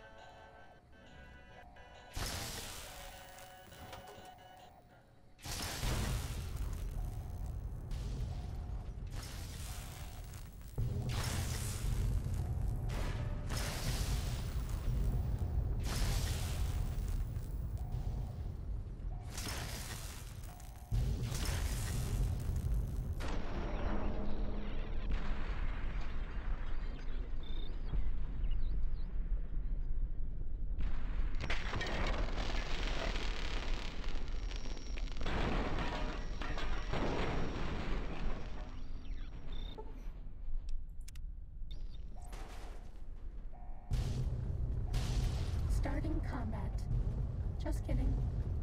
Starting combat. Just kidding.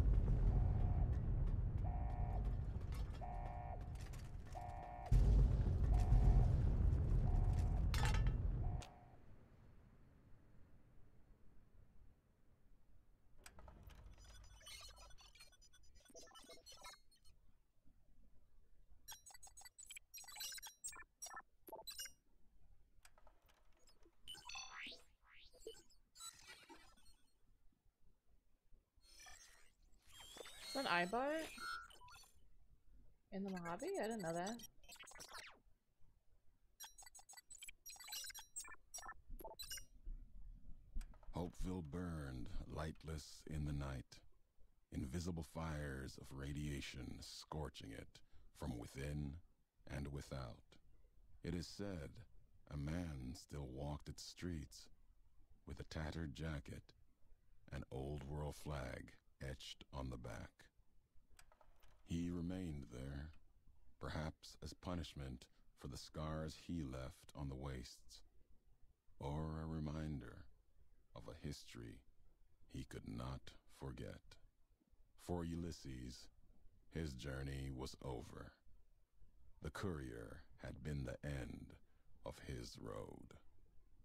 Is that an eyebot? In the Mojave? I didn't know that. Hopeville burned, lightless in the night. Invisible fires of radiation scorching it from within and without. It is said a man still walked its streets with a tattered jacket, an old world flag etched on the back. He remained there, perhaps as punishment for the scars he left on the wastes, or a reminder of a history he could not forget. For Ulysses, his journey was over. The courier had been the end of his road.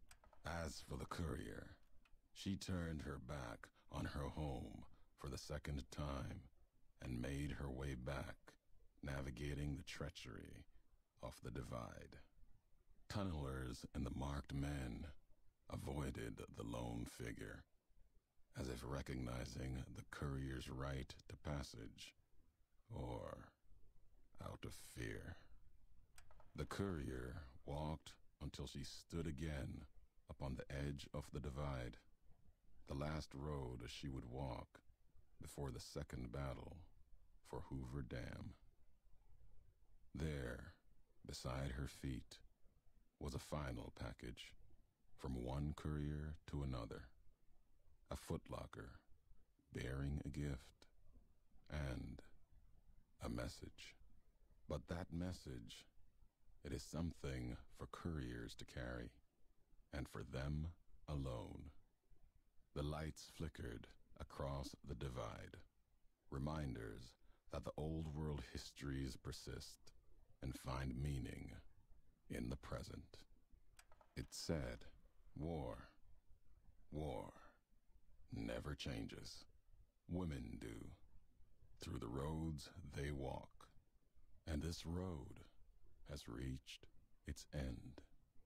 As for the courier, she turned her back on her home for the second time and made her way back, navigating the treachery of the divide. Tunnelers and the marked men avoided the lone figure, as if recognizing the courier's right to passage, or out of fear. The courier walked until she stood again upon the edge of the divide, the last road she would walk before the second battle for Hoover Dam. There, beside her feet, was a final package from one courier to another, a footlocker bearing a gift and a message. But that message, it is something for couriers to carry, and for them alone. The lights flickered across the divide, reminders that the old world histories persist and find meaning in the present. It said, war, war never changes. Women do, through the roads they walk, and this road has reached its end.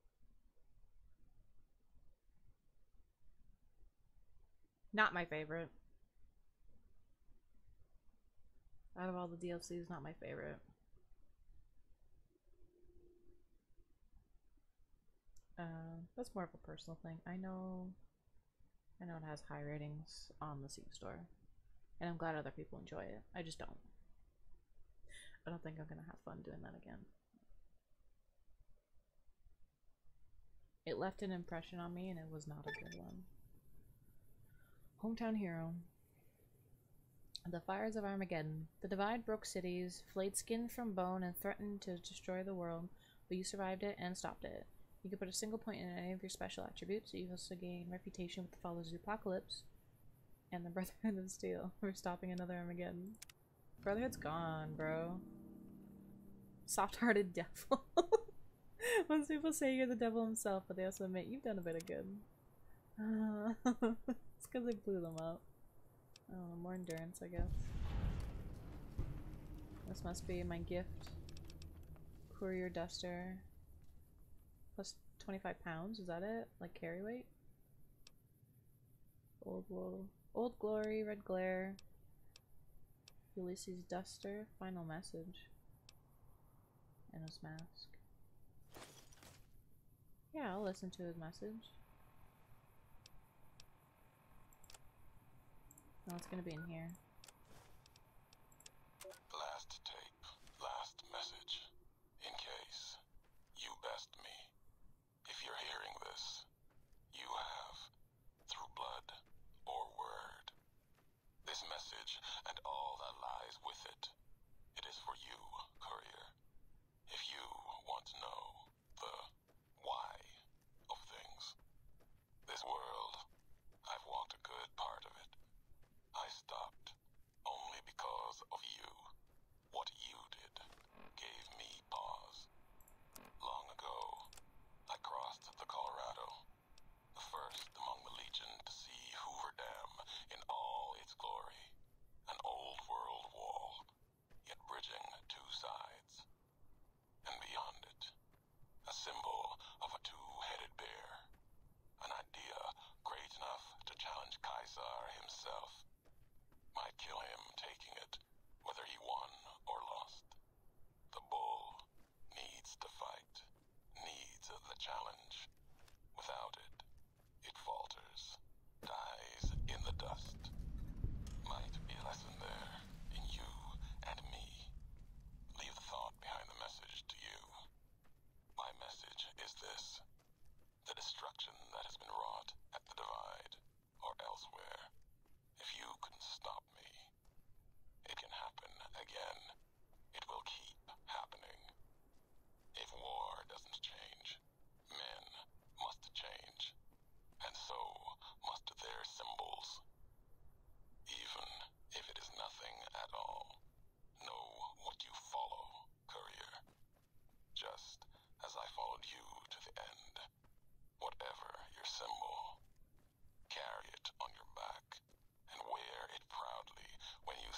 Not my favorite. Out of all the D L Cs, not my favorite. Uh, that's more of a personal thing. I know, I know it has high ratings on the Steam store, and I'm glad other people enjoy it. I just don't. I don't think I'm gonna have fun doing that again. It left an impression on me, and it was not a good one. Hometown hero. The fires of Armageddon. The divide broke cities, flayed skin from bone, and threatened to destroy the world, but you survived it and stopped it. You could put a single point in any of your special attributes, so you also gain reputation with the followers of the apocalypse and the Brotherhood of Steel for stopping another Armageddon. Brotherhood's gone, bro. Soft-hearted devil. Most people say you're the devil himself, but they also admit you've done a bit of good. Uh, it's because I blew them up. I don't know, more endurance, I guess. This must be my gift. Courier Duster. Plus twenty-five pounds, is that it? Like carry weight? Old World. Old Glory, Red Glare. Ulysses Duster. Final Message. And his mask. Yeah, I'll listen to his message. Oh, it's gonna be in here. Last tape, last message. In case you best me. If you're hearing this, you have, through blood or word. This message and all that lies with it. It is for you, courier. If you want to know the why of things. This world, I've walked a good part of it. I stopped only because of you. What you did gave me pause. Long ago, I crossed the Colorado, the first among the Legion to see Hoover Dam in all its glory. An old world wall, yet bridging two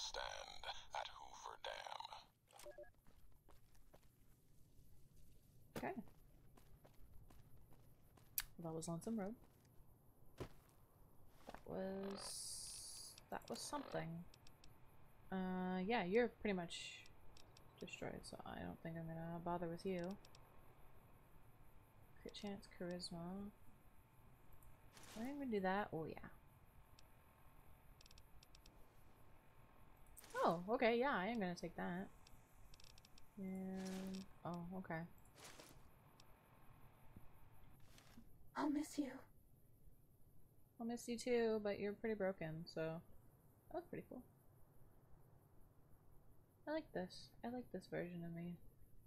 stand at Hoover Dam. Okay. Well, that was Lonesome Road. That was... That was something. Uh, yeah, you're pretty much destroyed, so I don't think I'm gonna bother with you. Crit chance, charisma. Am I gonna do that? Oh, yeah. Oh, okay, yeah, I am gonna take that. And... oh, okay. I'll miss you. I'll miss you too, but you're pretty broken, so... that was pretty cool. I like this. I like this version of me.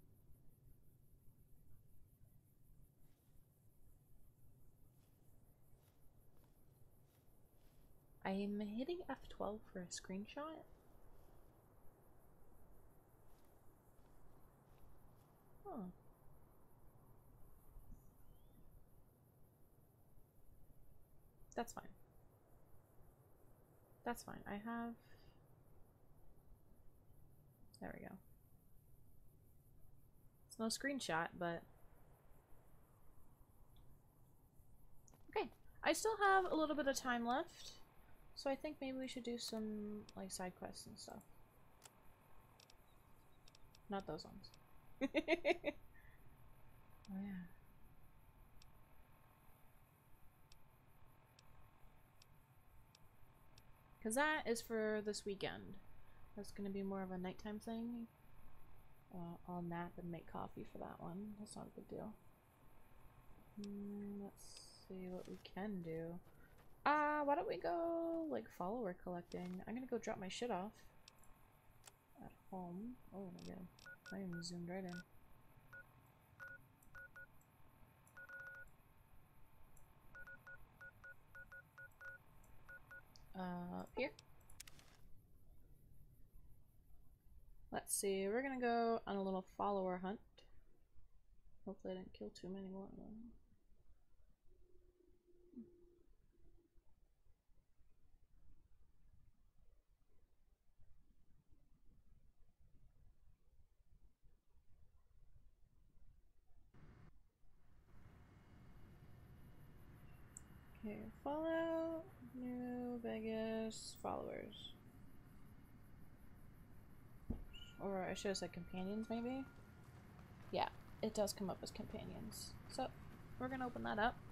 I am hitting F twelve for a screenshot. Huh. That's fine. That's fine. I have... there we go. It's no screenshot, but... okay. I still have a little bit of time left. So I think maybe we should do some, like, side quests and stuff. Not those ones. Oh, yeah. Because that is for this weekend. That's going to be more of a nighttime thing. Uh, I'll nap and make coffee for that one. That's not a big deal. Mm, let's see what we can do. Uh, why don't we go, like, follower collecting? I'm gonna go drop my shit off at home. Oh my god. I even zoomed right in. Uh, up here. Let's see, we're gonna go on a little follower hunt. Hopefully I didn't kill too many more of them. Okay, follow, New Vegas, followers. Or I should have said companions, maybe? Yeah, it does come up as companions. So, we're gonna open that up.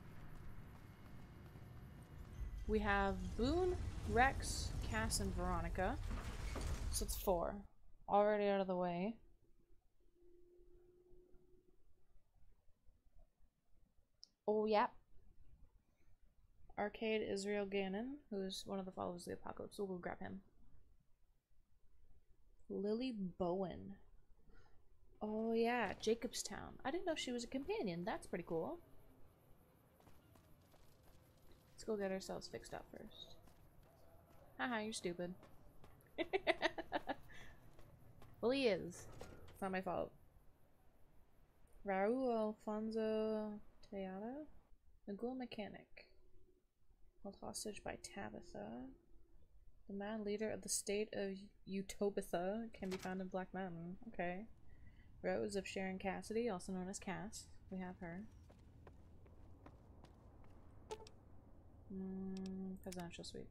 We have Boone, Rex, Cass, and Veronica. So it's four. Already out of the way. Oh, yeah. Arcade Israel Gannon, who's one of the followers of the Apocalypse. We'll go grab him. Lily Bowen. Oh yeah, Jacobstown. I didn't know she was a companion. That's pretty cool. Let's go get ourselves fixed up first. Haha, you're stupid. Well, he is. It's not my fault. Raul Alfonso Tejada? The Ghoul Mechanic. Held hostage by Tabitha. The mad leader of the state of Utopia can be found in Black Mountain. Okay. Rose of Sharon Cassidy, also known as Cass. We have her. Mm, Presidential Suite.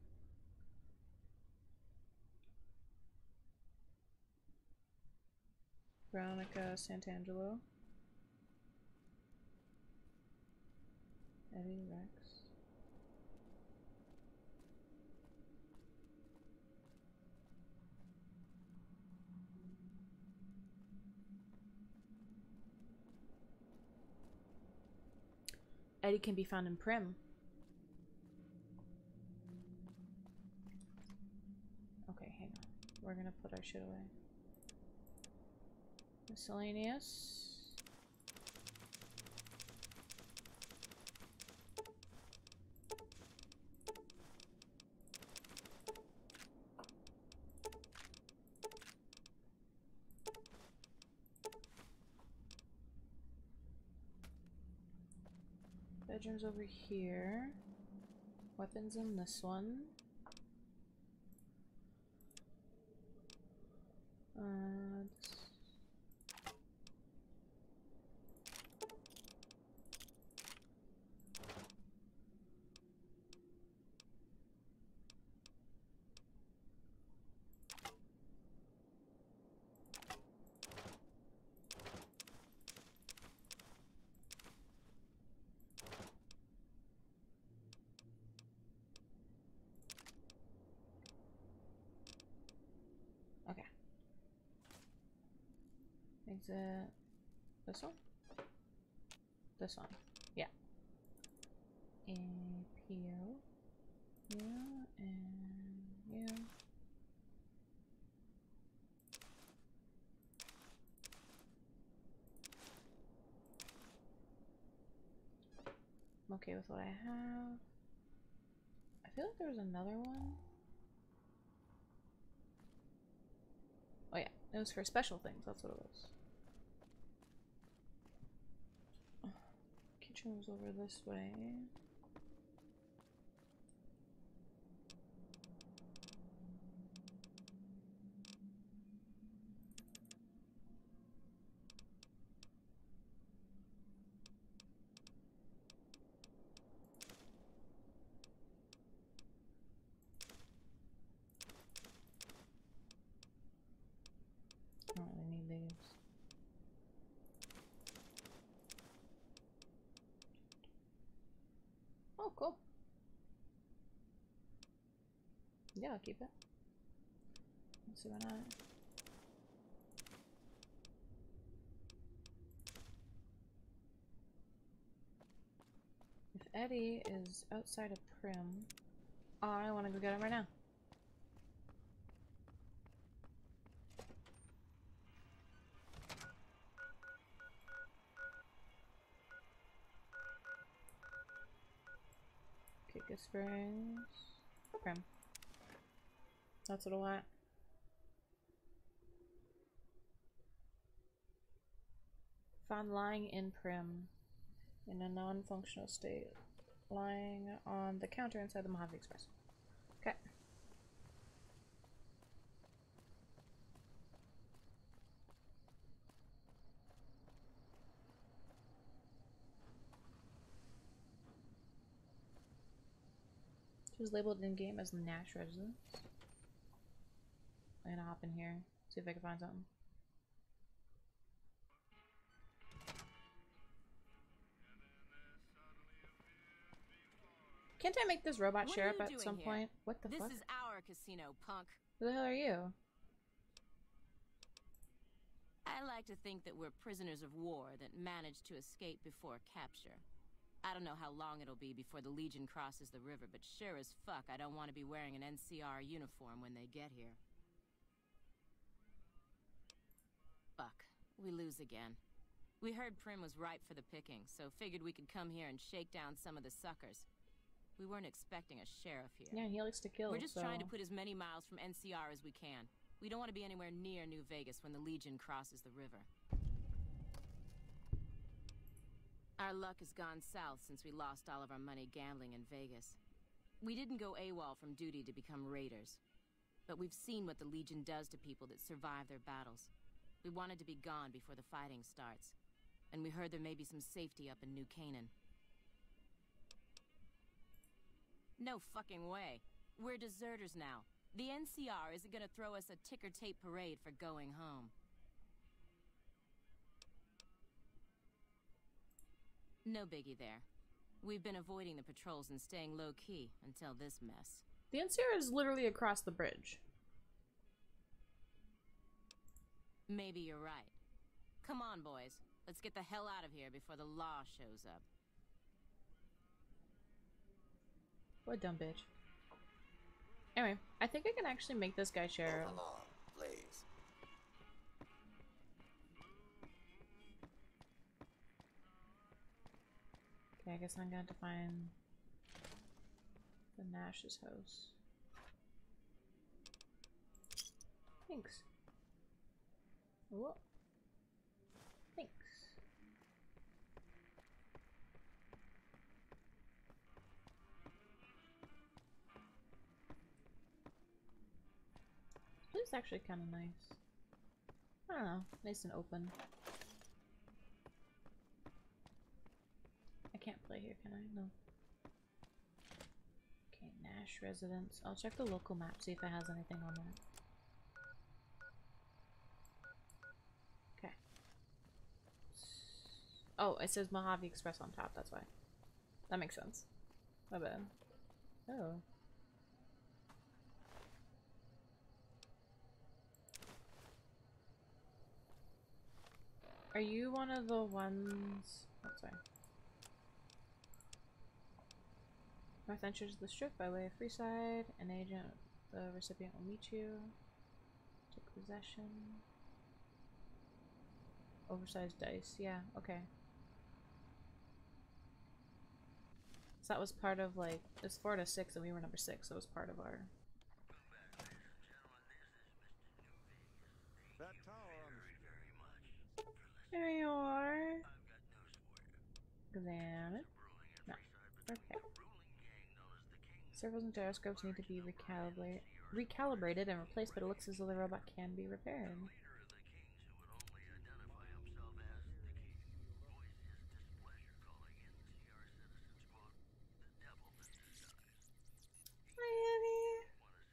Veronica Santangelo. Eddie Rex. Eddie can be found in Prim. Okay, hang on. We're gonna put our shit away. Miscellaneous. Bedroom's over here. Weapons in this one. Exit. This one? This one. Yeah. A P O. Yeah, and you. I'm okay with what I have. I feel like there was another one. Oh yeah, it was for special things, that's what it was. Kitchen was over this way. I don't really need these. Oh, cool. Yeah, I'll keep it. Let's see why not. If Eddie is outside of Prim, oh, I want to go get him right now. Kika Springs. Prim. That's what I want. Found lying in Prim in a non-functional state. Lying on the counter inside the Mojave Express. Okay. She was labeled in-game as Nash resident. I'm gonna hop in here, see if I can find something. Can't I make this robot What sheriff are you at doing some here? point? What the This fuck? is our casino, punk. Who the hell are you? I like to think that we're prisoners of war that managed to escape before capture. I don't know how long it'll be before the Legion crosses the river, but sure as fuck I don't want to be wearing an N C R uniform when they get here. Fuck. We lose again. We heard Prim was ripe for the picking, so figured we could come here and shake down some of the suckers. We weren't expecting a sheriff here. Yeah, he likes to kill. We're just so. trying to put as many miles from N C R as we can. We don't want to be anywhere near New Vegas when the Legion crosses the river. Our luck has gone south since we lost all of our money gambling in Vegas. We didn't go AWOL from duty to become raiders. But we've seen what the Legion does to people that survive their battles. We wanted to be gone before the fighting starts. And we heard there may be some safety up in New Canaan. No fucking way. We're deserters now. The N C R isn't gonna throw us a ticker tape parade for going home. No biggie there. We've been avoiding the patrols and staying low-key until this mess. The N C R is literally across the bridge. Maybe you're right. Come on, boys. Let's get the hell out of here before the law shows up. What a dumb bitch. Anyway, I think I can actually make this guy share. Move along, please. Okay, I guess I'm going to find the Nash's house. Thanks. Whoa. Thanks. This is actually kind of nice. I don't know, nice and open. I can't play here, can I? No. Okay, Nash residence. I'll check the local map, see if it has anything on that. Okay. Oh, it says Mojave Express on top, that's why. That makes sense. My bad. Oh. Are you one of the ones... Oh, sorry. North enters the strip by way of Freeside. An agent, the recipient will meet you. Take possession. Oversized dice. Yeah, okay. So that was part of, like, it's four to six and we were number six, so it was part of our... That tower on the... There you are. Examine. No. Okay. Servos and gyroscopes need to be recalibrate, recalibrated and replaced, but it looks as though the robot can be repaired. Hi, Abby.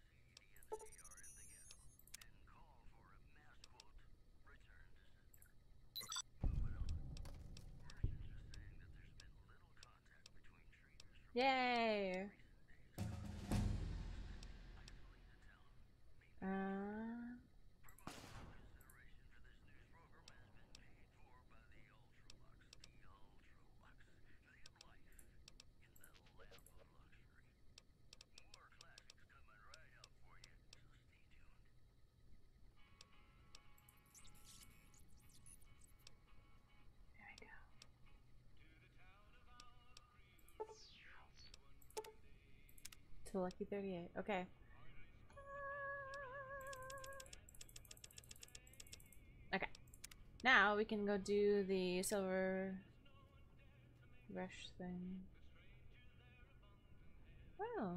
Yay! Uh... There we go. To Lucky thirty-eight. Okay. Okay. Now we can go do the silver rush thing. Well.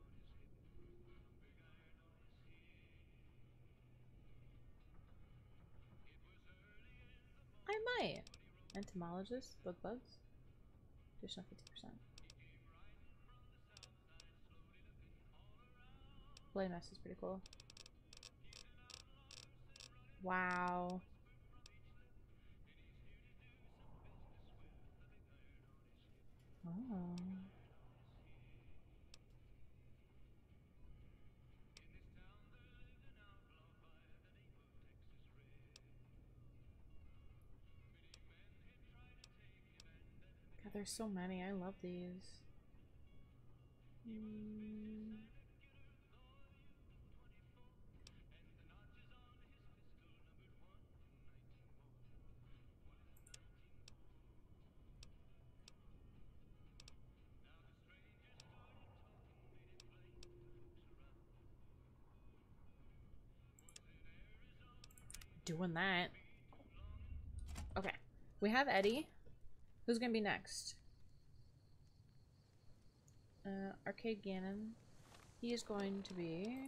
I might. Entomologist, bug bugs. Additional fifty percent. Blade mess is pretty cool. Wow. Oh. God, there's so many. I love these. Mm. Doing that. Okay. We have Eddie. Who's gonna be next? Uh, Arcade Ganon. He is going to be...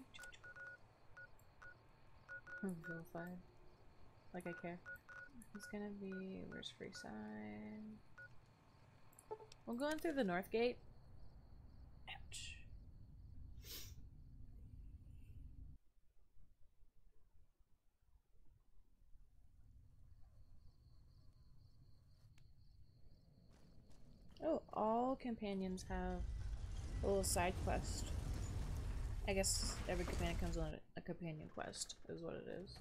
Vilified. Like I care. He's gonna be... Where's Freeside? We're going through the North Gate. Ouch. Oh, all companions have a little side quest. I guess every companion comes on a companion quest, is what it is.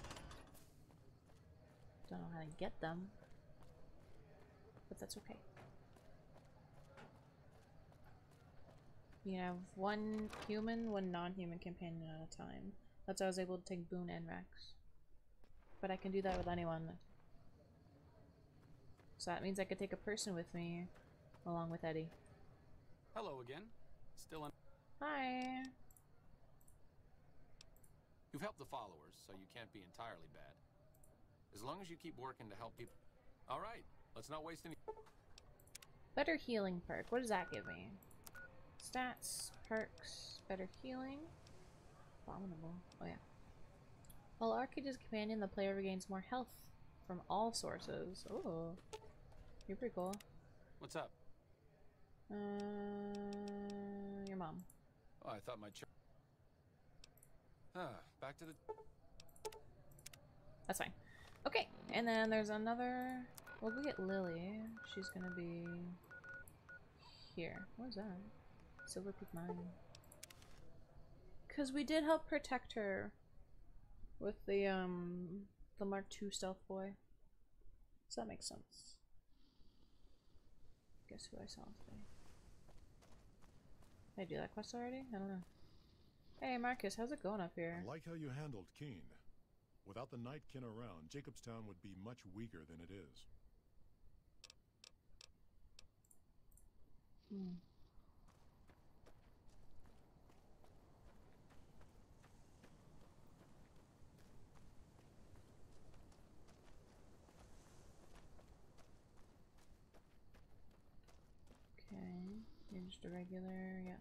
Don't know how to get them, but that's okay. You have one human, one non-human companion at a time. That's how I was able to take Boone and Rex. But I can do that with anyone. So that means I could take a person with me, along with Eddie. Hello again. Still in. Hi. You've helped the followers, so you can't be entirely bad. As long as you keep working to help people. All right, let's not waste any. Better healing perk. What does that give me? Stats, perks, better healing. Abominable. Oh yeah. While Arcade is a companion, the player regains more health from all sources. Oh, you're pretty cool. What's up? Uh, your mom. Oh, I thought my ch- Ah, back to the. That's fine. Okay, and then there's another. We'll go get Lily. She's gonna be here. What is that? Silver Peak Mine. Cause we did help protect her with the um the Mark two stealth boy. So that makes sense. Guess who I saw today? Did I do that quest already? I don't know. Hey Marcus, how's it going up here? I like how you handled Keen. Without the Nightkin around, Jacobstown would be much weaker than it is. Hmm. Okay, you're just a regular, yeah.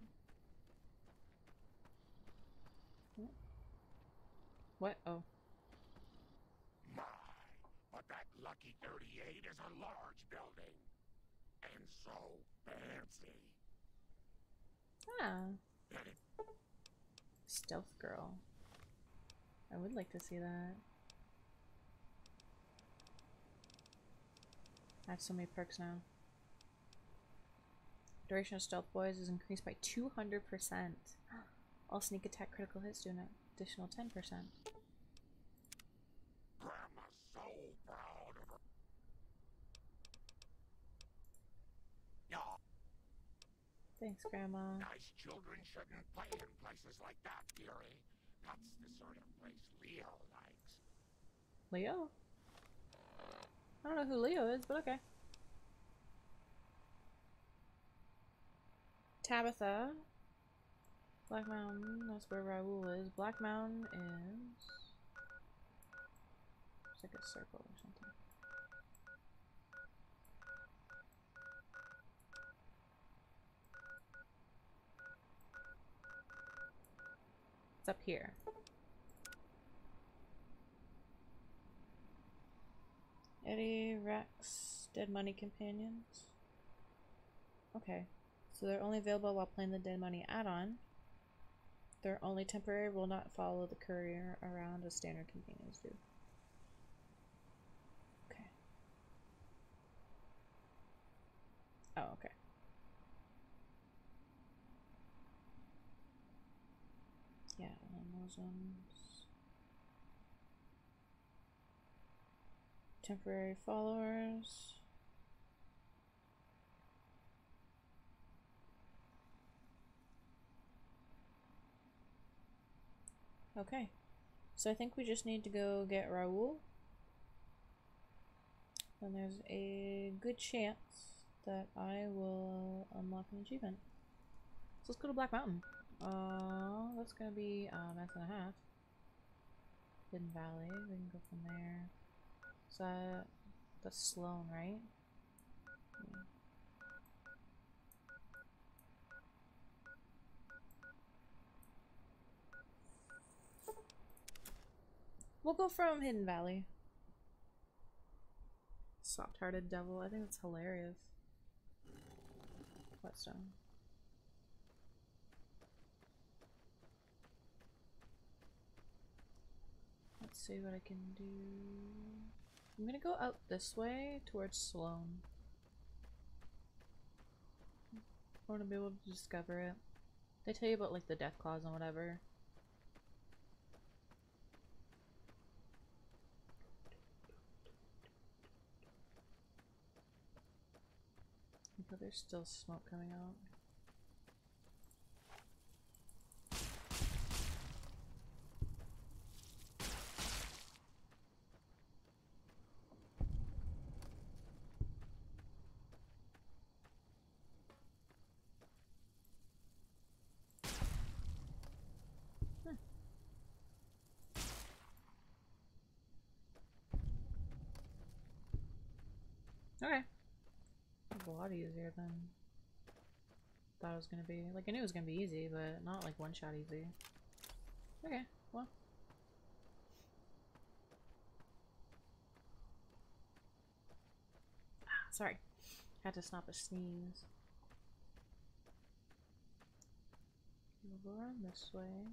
What? Oh. My, but that Lucky thirty-eight is a large building. And so fancy. Ah. Stealth girl. I would like to see that. I have so many perks now. Duration of Stealth Boys is increased by two hundred percent. All sneak attack critical hits do an additional ten percent. Grandma's so proud of her. Yeah. Thanks, Grandma. Nice children shouldn't play in places like that, dearie. That's the sort of place Leo likes. Leo? I don't know who Leo is, but okay. Tabitha. Black Mountain, that's where Raoul is. Black Mountain is... It's like a circle or something. It's up here. Eddie, Rex, Dead Money Companions. Okay. So they're only available while playing the Dead Money add-on. They're only temporary, will not follow the courier around as standard companions do. Okay. Oh, okay. Yeah, and those ones. Temporary followers. Okay, so I think we just need to go get Raoul, and there's a good chance that I will unlock an achievement. So let's go to Black Mountain. Uh, that's gonna be a month and a half. Hidden Valley, we can go from there. So that, that's Sloan, right? Yeah. We'll go from Hidden Valley. Soft-hearted devil. I think it's hilarious. Whetstone. Let's see what I can do. I'm gonna go out this way towards Sloan. I want to be able to discover it. They tell you about like the death clause and whatever. But there's still smoke coming out. Hmm. Okay. A lot easier than thought it was gonna be. Like I knew it was gonna be easy, but not like one shot easy. Okay, well. Ah, sorry. Had to stop a sneeze. We'll go around this way.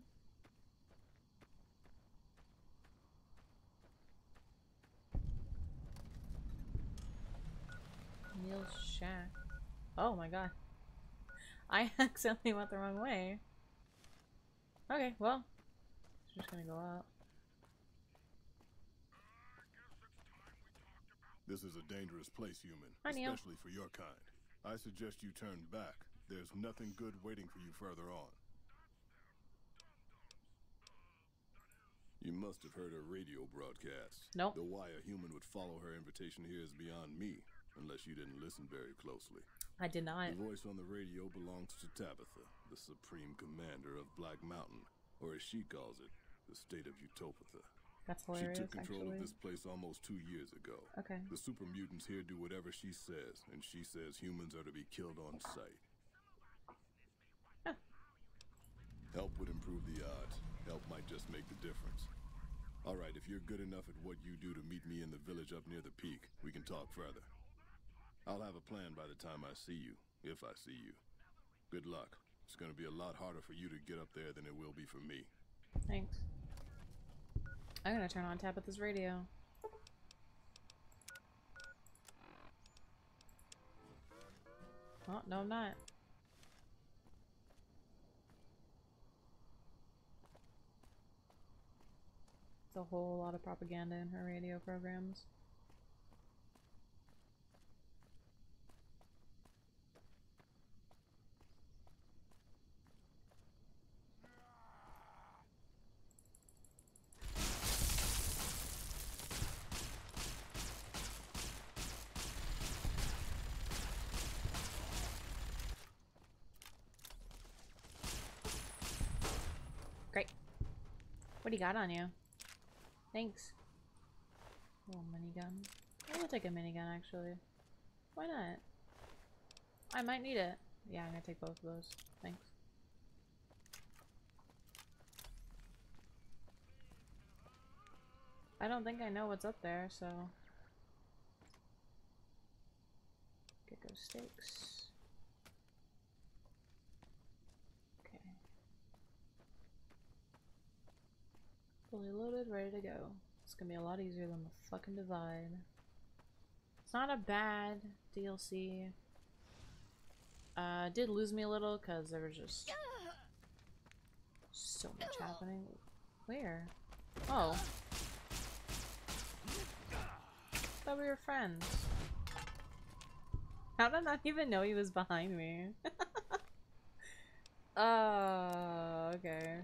Neil's shack. Oh my god. I accidentally went the wrong way. Okay, well. Just gonna go up. This is a dangerous place, human, Hi, Neil. especially for your kind. I suggest you turn back. There's nothing good waiting for you further on. You must have heard her radio broadcast. Nope. Though why a human would follow her invitation here is beyond me, unless you didn't listen very closely. I did not. The voice on the radio belongs to Tabitha, the supreme commander of Black Mountain, or as she calls it, the state of Utopia. That's hilarious, She took control actually. of this place almost two years ago. Okay. The super mutants here do whatever she says, and she says humans are to be killed on sight. Huh. Help would improve the odds. Help might just make the difference. All right, if you're good enough at what you do to meet me in the village up near the peak, we can talk further. I'll have a plan by the time I see you, if I see you. Good luck. It's gonna be a lot harder for you to get up there than it will be for me. Thanks. I'm gonna turn on Tabitha's radio. Oh, no, I'm not. It's a whole lot of propaganda in her radio programs. Great. What do you got on you? Thanks. Little minigun. I'm gonna take a minigun actually. Why not? I might need it. Yeah, I'm gonna take both of those. Thanks. I don't think I know what's up there, so. Gecko steaks. Okay. Fully loaded, ready to go. It's gonna be a lot easier than the fucking Divide. It's not a bad D L C. Uh, it did lose me a little because there was just so much happening. Where? Oh. Thought we were friends. How did I not even know he was behind me? Oh, okay.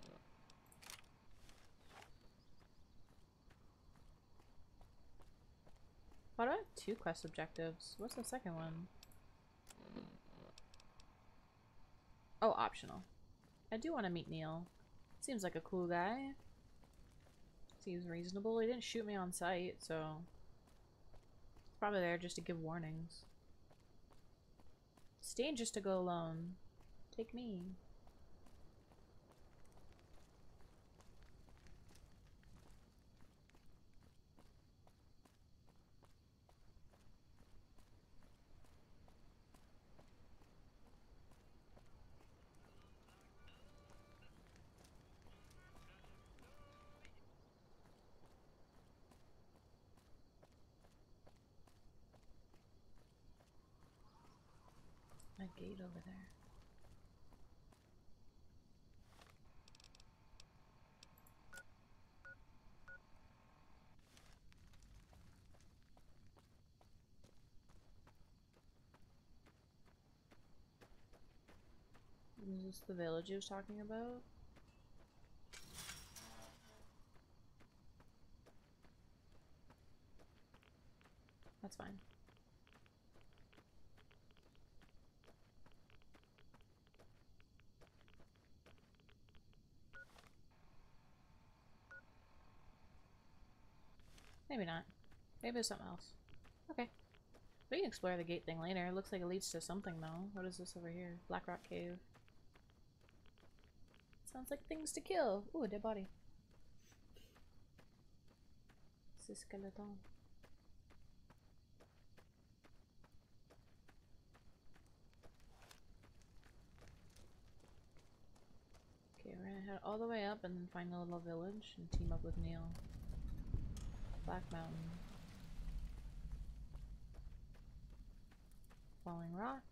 Why do I have two quest objectives? What's the second one? Oh, optional. I do want to meet Neil. Seems like a cool guy. Seems reasonable. He didn't shoot me on sight, so... He's probably there just to give warnings. It's dangerous to go alone. Take me. A gate over there. Is this the village he was talking about? That's fine. Maybe not. Maybe it's something else. Okay. We can explore the gate thing later. It looks like it leads to something though. What is this over here? Black Rock Cave. Sounds like things to kill. Ooh, a dead body. It's a skeleton. Okay, we're gonna head all the way up and then find a little village and team up with Neil. Black Mountain. Falling rocks.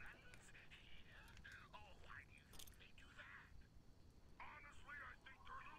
Oh, why do you think they do that? Honestly, I think they're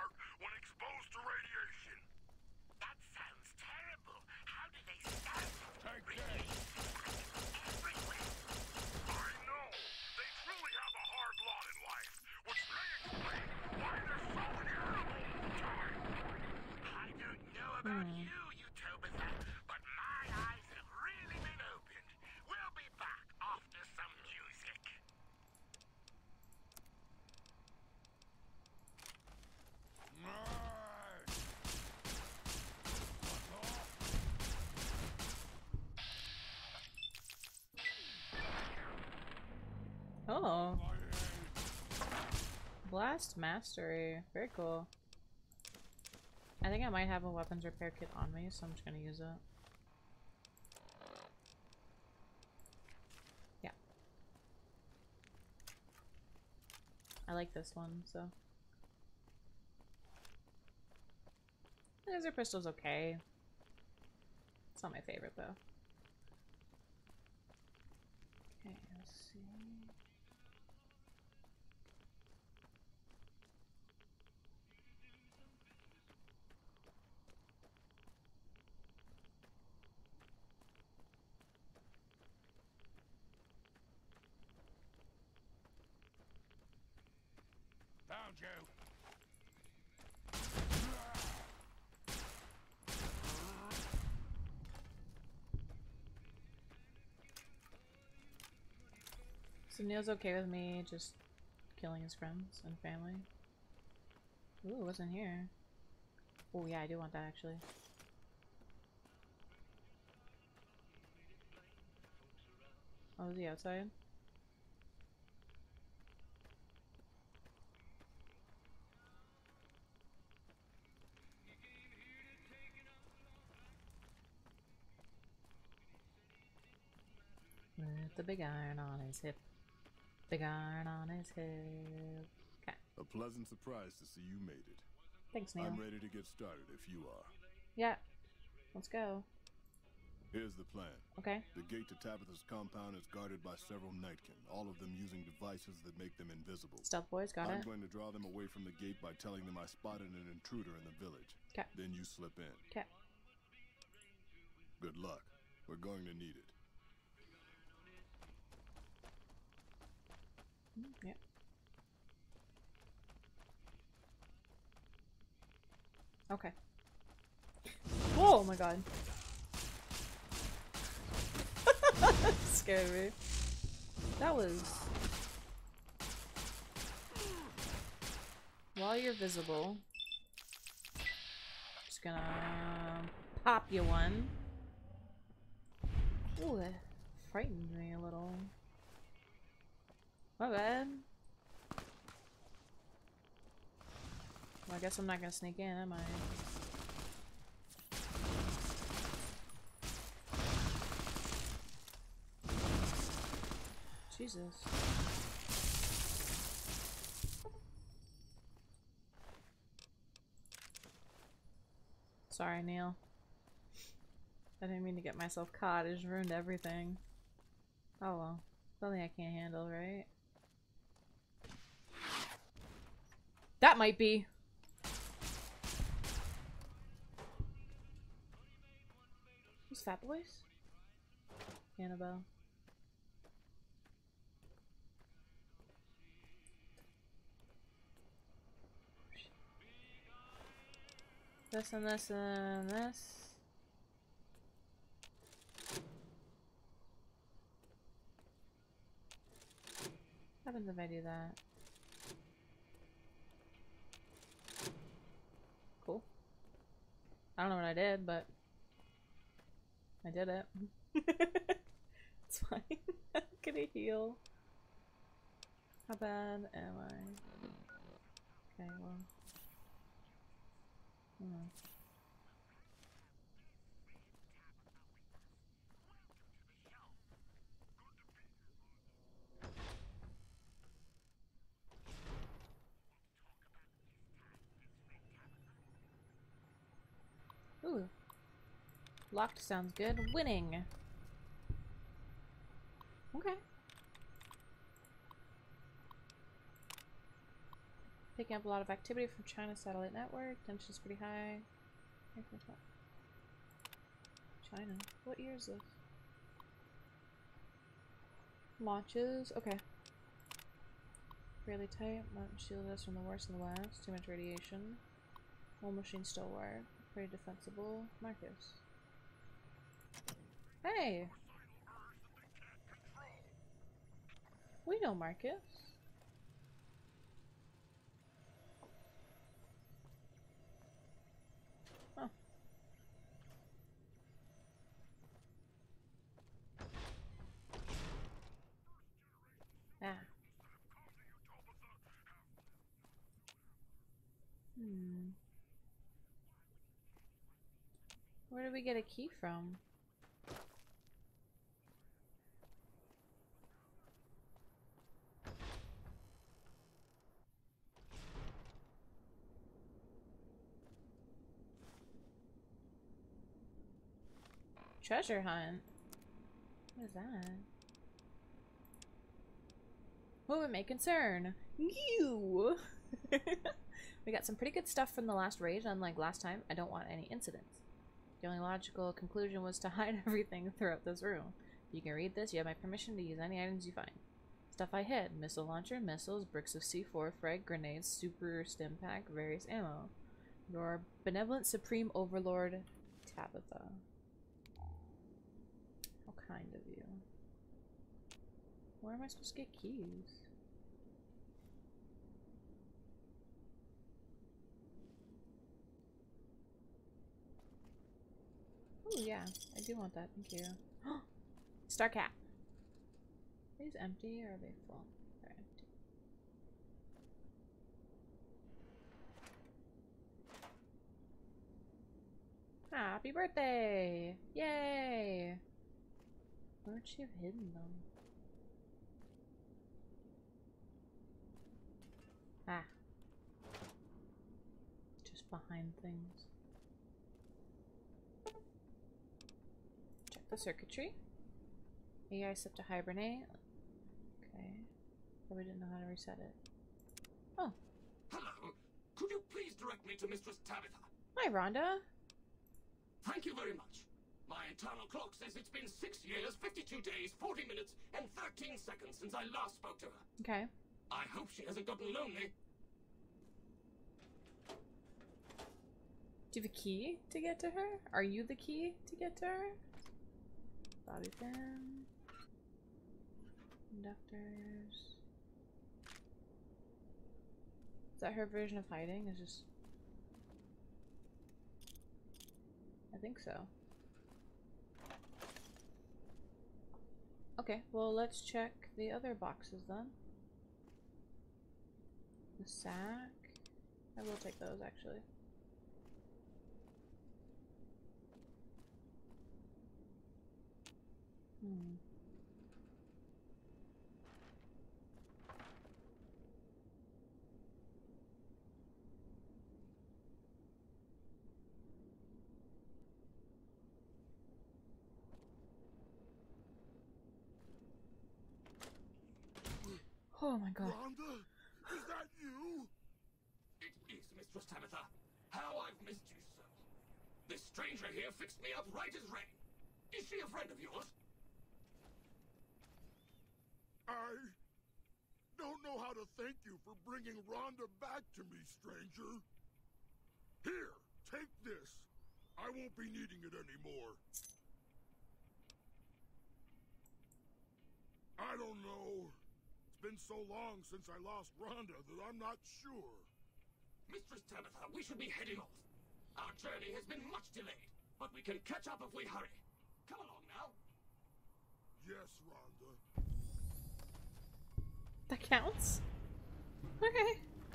hurt when exposed to radiation. That sounds terrible. How do they stop it? Take care. Everywhere. I know. They truly have a hard lot in life, which may explain why they're so irritable all the time. I don't know about you, Utopia, but my eyes have really been opened. We'll be back after some music. Oh. Blast Mastery. Very cool. I think I might have a weapons repair kit on me, so I'm just gonna use it. Yeah. I like this one, so. Laser pistol's okay. It's not my favorite, though. Okay, let's see. Found you. So Neil's okay with me just killing his friends and family. Ooh, what's in here? Oh yeah, I do want that actually. Oh, is he outside? With the big iron on his hip. Big iron on his hip. Okay. A pleasant surprise to see you made it. Thanks, Neil. I'm ready to get started if you are. Yeah. Let's go. Here's the plan. Okay. The gate to Tabitha's compound is guarded by several Nightkin, all of them using devices that make them invisible. Stealth boys, got I'm it. I'm going to draw them away from the gate by telling them I spotted an intruder in the village. Okay. Then you slip in. Okay. Good luck. We're going to need it. Mm, yeah. Okay. Oh my god. Scared me. That was... While you're visible, just gonna pop you one. Ooh, that frightened me a little. My bad. Well, I guess I'm not gonna sneak in, am I? Jesus. Sorry, Neil. I didn't mean to get myself caught. It just ruined everything. Oh well. Something I can't handle, right? That might be. Who's Fat Boys? Annabelle. This and this and this. What happens if I do that? Cool. I don't know what I did, but I did it. It's fine. I'm gonna heal. How bad am I? Okay, well. Hmm. Ooh. Locked sounds good. Winning. Okay. Picking up a lot of activity from China satellite network. Tension's pretty high. China. What year is this? Launches. Okay. Fairly tight. Mountain shielded us from the worst in the west. Too much radiation. Whole machine still work. Pretty defensible. Marcus. Hey! We know Marcus. Oh. Ah. Hmm. Where did we get a key from? Treasure hunt? What is that? Movement may concern. You! We got some pretty good stuff from the last raid, unlike last time. I don't want any incidents. The only logical conclusion was to hide everything throughout this room. You can read this. You have my permission to use any items you find. Stuff I hid. Missile launcher, missiles, bricks of C four, frag, grenades, super stim pack, various ammo. Your benevolent supreme overlord, Tabitha. How kind of you. Where am I supposed to get keys? Oh yeah, I do want that, thank you. Star cap. Are these empty or are they full? They're empty. Happy birthday! Yay! Where would she have hidden them? Ah. Just behind things. Check the circuitry. A I set to hibernate. Okay. Probably didn't know how to reset it. Oh. Hello. Could you please direct me to Mistress Tabitha? Hi, Rhonda. Thank you very much. My internal clock says it's been six years, fifty-two days, forty minutes, and thirteen seconds since I last spoke to her. Okay. I hope she hasn't gotten lonely. Do you have a key to get to her? Are you the key to get to her? Bobby pin. Conductors. Is that her version of hiding? Is just... I think so. Okay, well let's check the other boxes then. The sack. I will take those actually. Hmm. Oh my god. Rhonda, is that you? It is, Mistress Tabitha. How I've missed you so. This stranger here fixed me up right as rain. Is she a friend of yours? I don't know how to thank you for bringing Rhonda back to me, stranger. Here, take this. I won't be needing it anymore. I don't know. It's been so long since I lost Rhonda that I'm not sure. Mistress Tabitha, we should be heading off. Our journey has been much delayed, but we can catch up if we hurry. Come along now. Yes, Rhonda. That counts? Okay.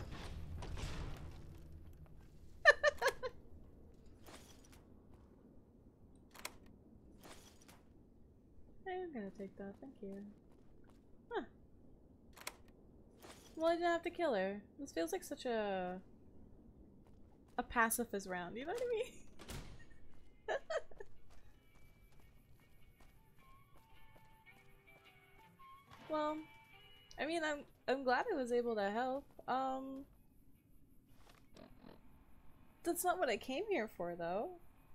I'm gonna take that, thank you. Huh. Well, I didn't have to kill her. This feels like such a... a pacifist round, you know what I mean? Well, I mean, I'm I'm glad I was able to help. Um, That's not what I came here for, though.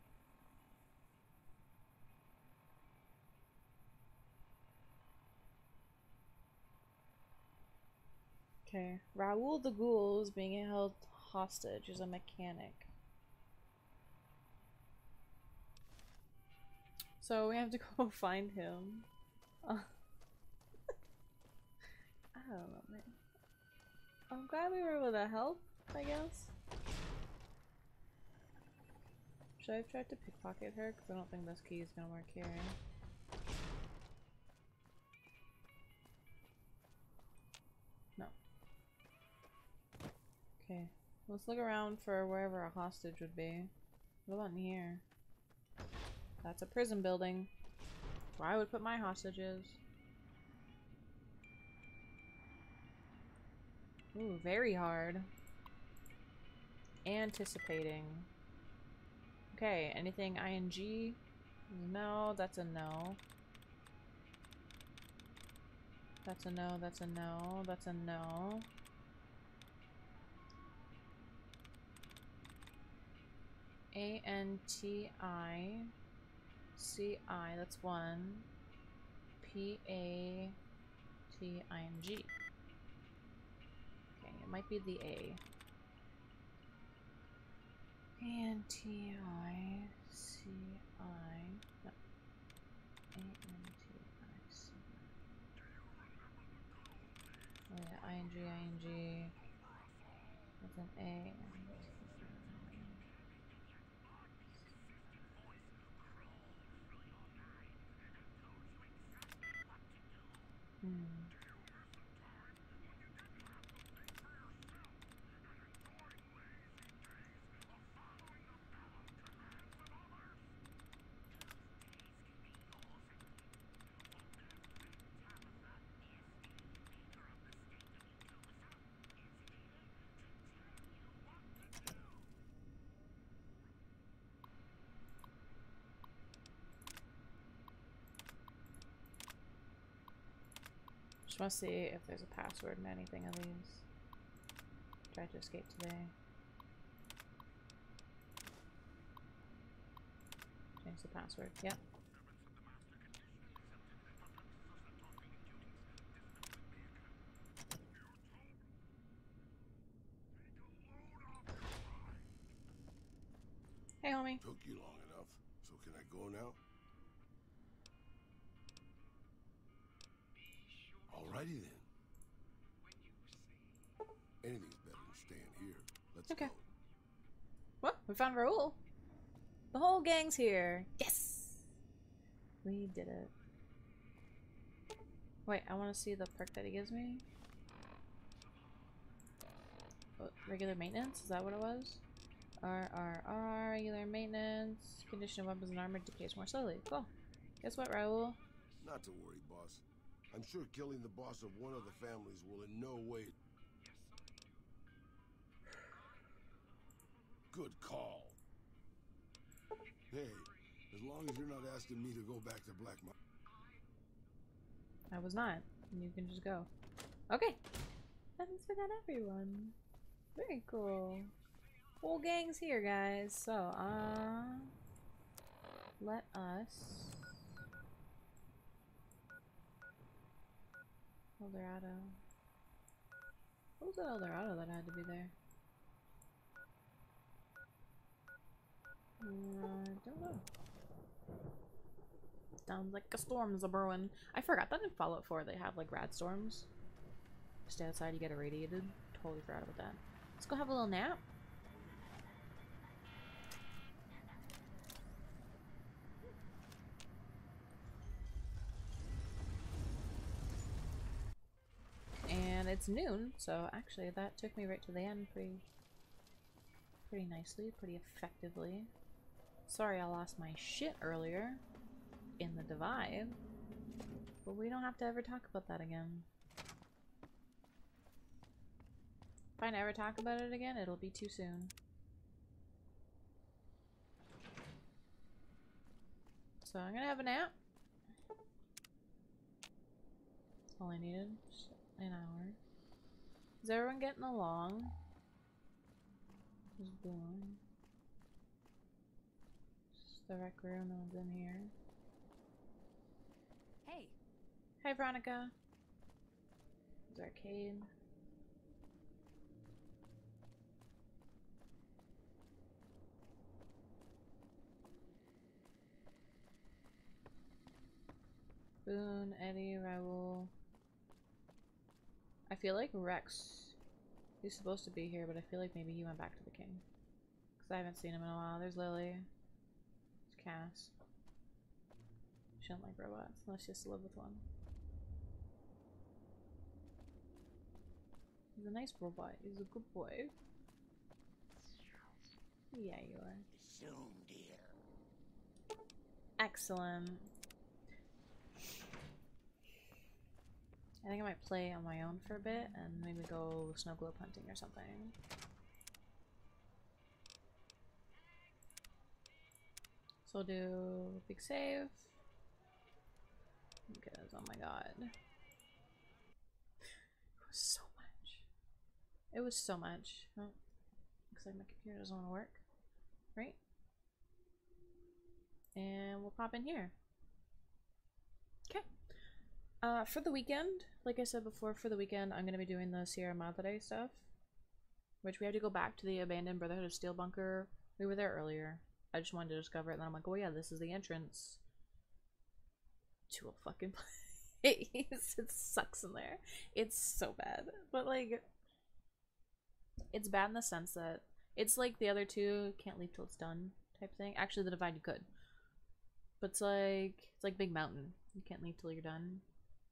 Okay, Raoul the Ghoul is being held hostage as a mechanic. So we have to go find him. Uh, I don't know, man. I'm glad we were able to help, I guess. Should I have tried to pickpocket her? Because I don't think this key is gonna work here. No. Okay. Let's look around for wherever a hostage would be. What about in here? That's a prison building. Where I would put my hostages. Ooh, very hard. Anticipating. Okay, anything I N G? No, that's a no. That's a no, that's a no, that's a no. A N T I C I, that's one. P A T I N G. Okay, it might be the A. A N T I C I. No. A N T I C I. Oh yeah, I N G, I N G. That's an A. N T I. Hmm. Just want to see if there's a password in anything of these. Try to escape today. Change the password. Yep. Hey, homie. Took you long enough, so can I go now? Alrighty then. Anything's better than staying here. Let's Okay. go. Well, we found Raoul. The whole gang's here. Yes! We did it. Wait, I want to see the perk that he gives me. What, regular maintenance? Is that what it was? R R R, regular maintenance. Condition of weapons and armor decays more slowly. Cool. Guess what, Raoul? Not to worry, boss. I'm sure killing the boss of one of the families will in no way... Good call. Hey, as long as you're not asking me to go back to Black Mountain. I was not. You can just go. Okay. That means we got everyone. Very cool. Whole gang's here, guys. So, uh... let us... Eldorado. What was that Eldorado that had to be there? Uh, don't know. Sounds like a storm's a brewing. I forgot that in Fallout four they have like rad storms. Stay outside, you get irradiated. Totally forgot about that. Let's go have a little nap. And it's noon, so actually that took me right to the end pretty pretty nicely, pretty effectively. Sorry I lost my shit earlier in the Divide, but we don't have to ever talk about that again. If I never talk about it again, it'll be too soon. So I'm gonna have a nap. That's all I needed. Just an hour. Is everyone getting along? Just boring. The rec room, no one's in here. Hey. Hi, Veronica. There's arcade. Boone, Eddie, Raoul. I feel like Rex, he's supposed to be here, but I feel like maybe he went back to the king. Because I haven't seen him in a while. There's Lily. There's Cass. She doesn't like robots, unless she has to live with one. He's a nice robot. He's a good boy. Yeah, you are. Soon, dear. Excellent. I think I might play on my own for a bit and maybe go snow globe hunting or something. So I'll do big save. Because, oh my god. It was so much. It was so much. Oh, looks like my computer doesn't want to work. Right? And we'll pop in here. Okay. Uh, for the weekend, like I said before, for the weekend, I'm going to be doing the Sierra Madre stuff. Which we have to go back to the abandoned Brotherhood of Steel bunker. We were there earlier. I just wanted to discover it, and then I'm like, oh yeah, this is the entrance to a fucking place. It sucks in there. It's so bad. But, like, it's bad in the sense that it's like the other two, can't leave till it's done type thing. Actually, the Divide you could. But it's like, it's like Big Mountain. You can't leave till you're done.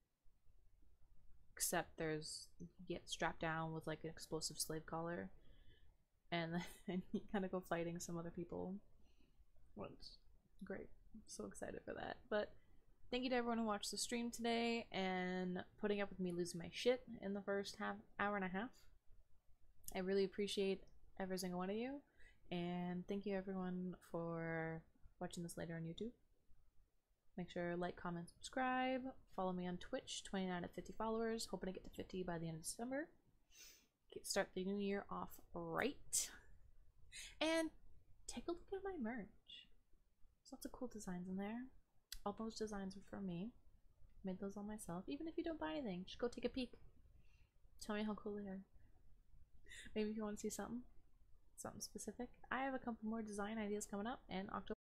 Except there's, you get strapped down with like an explosive slave collar. And then you kind of go fighting some other people. Well, it's great. I'm so excited for that. But thank you to everyone who watched the stream today and putting up with me losing my shit in the first half hour and a half. I really appreciate every single one of you. And thank you everyone for watching this later on YouTube. Make sure to like, comment, subscribe. Follow me on Twitch, twenty-nine at fifty followers. Hoping to get to fifty by the end of December. Get, start the new year off right. And take a look at my merch. There's lots of cool designs in there. All those designs are from me. Made those all myself. Even if you don't buy anything, just go take a peek. Tell me how cool they are. Maybe if you want to see something, something specific. I have a couple more design ideas coming up in October.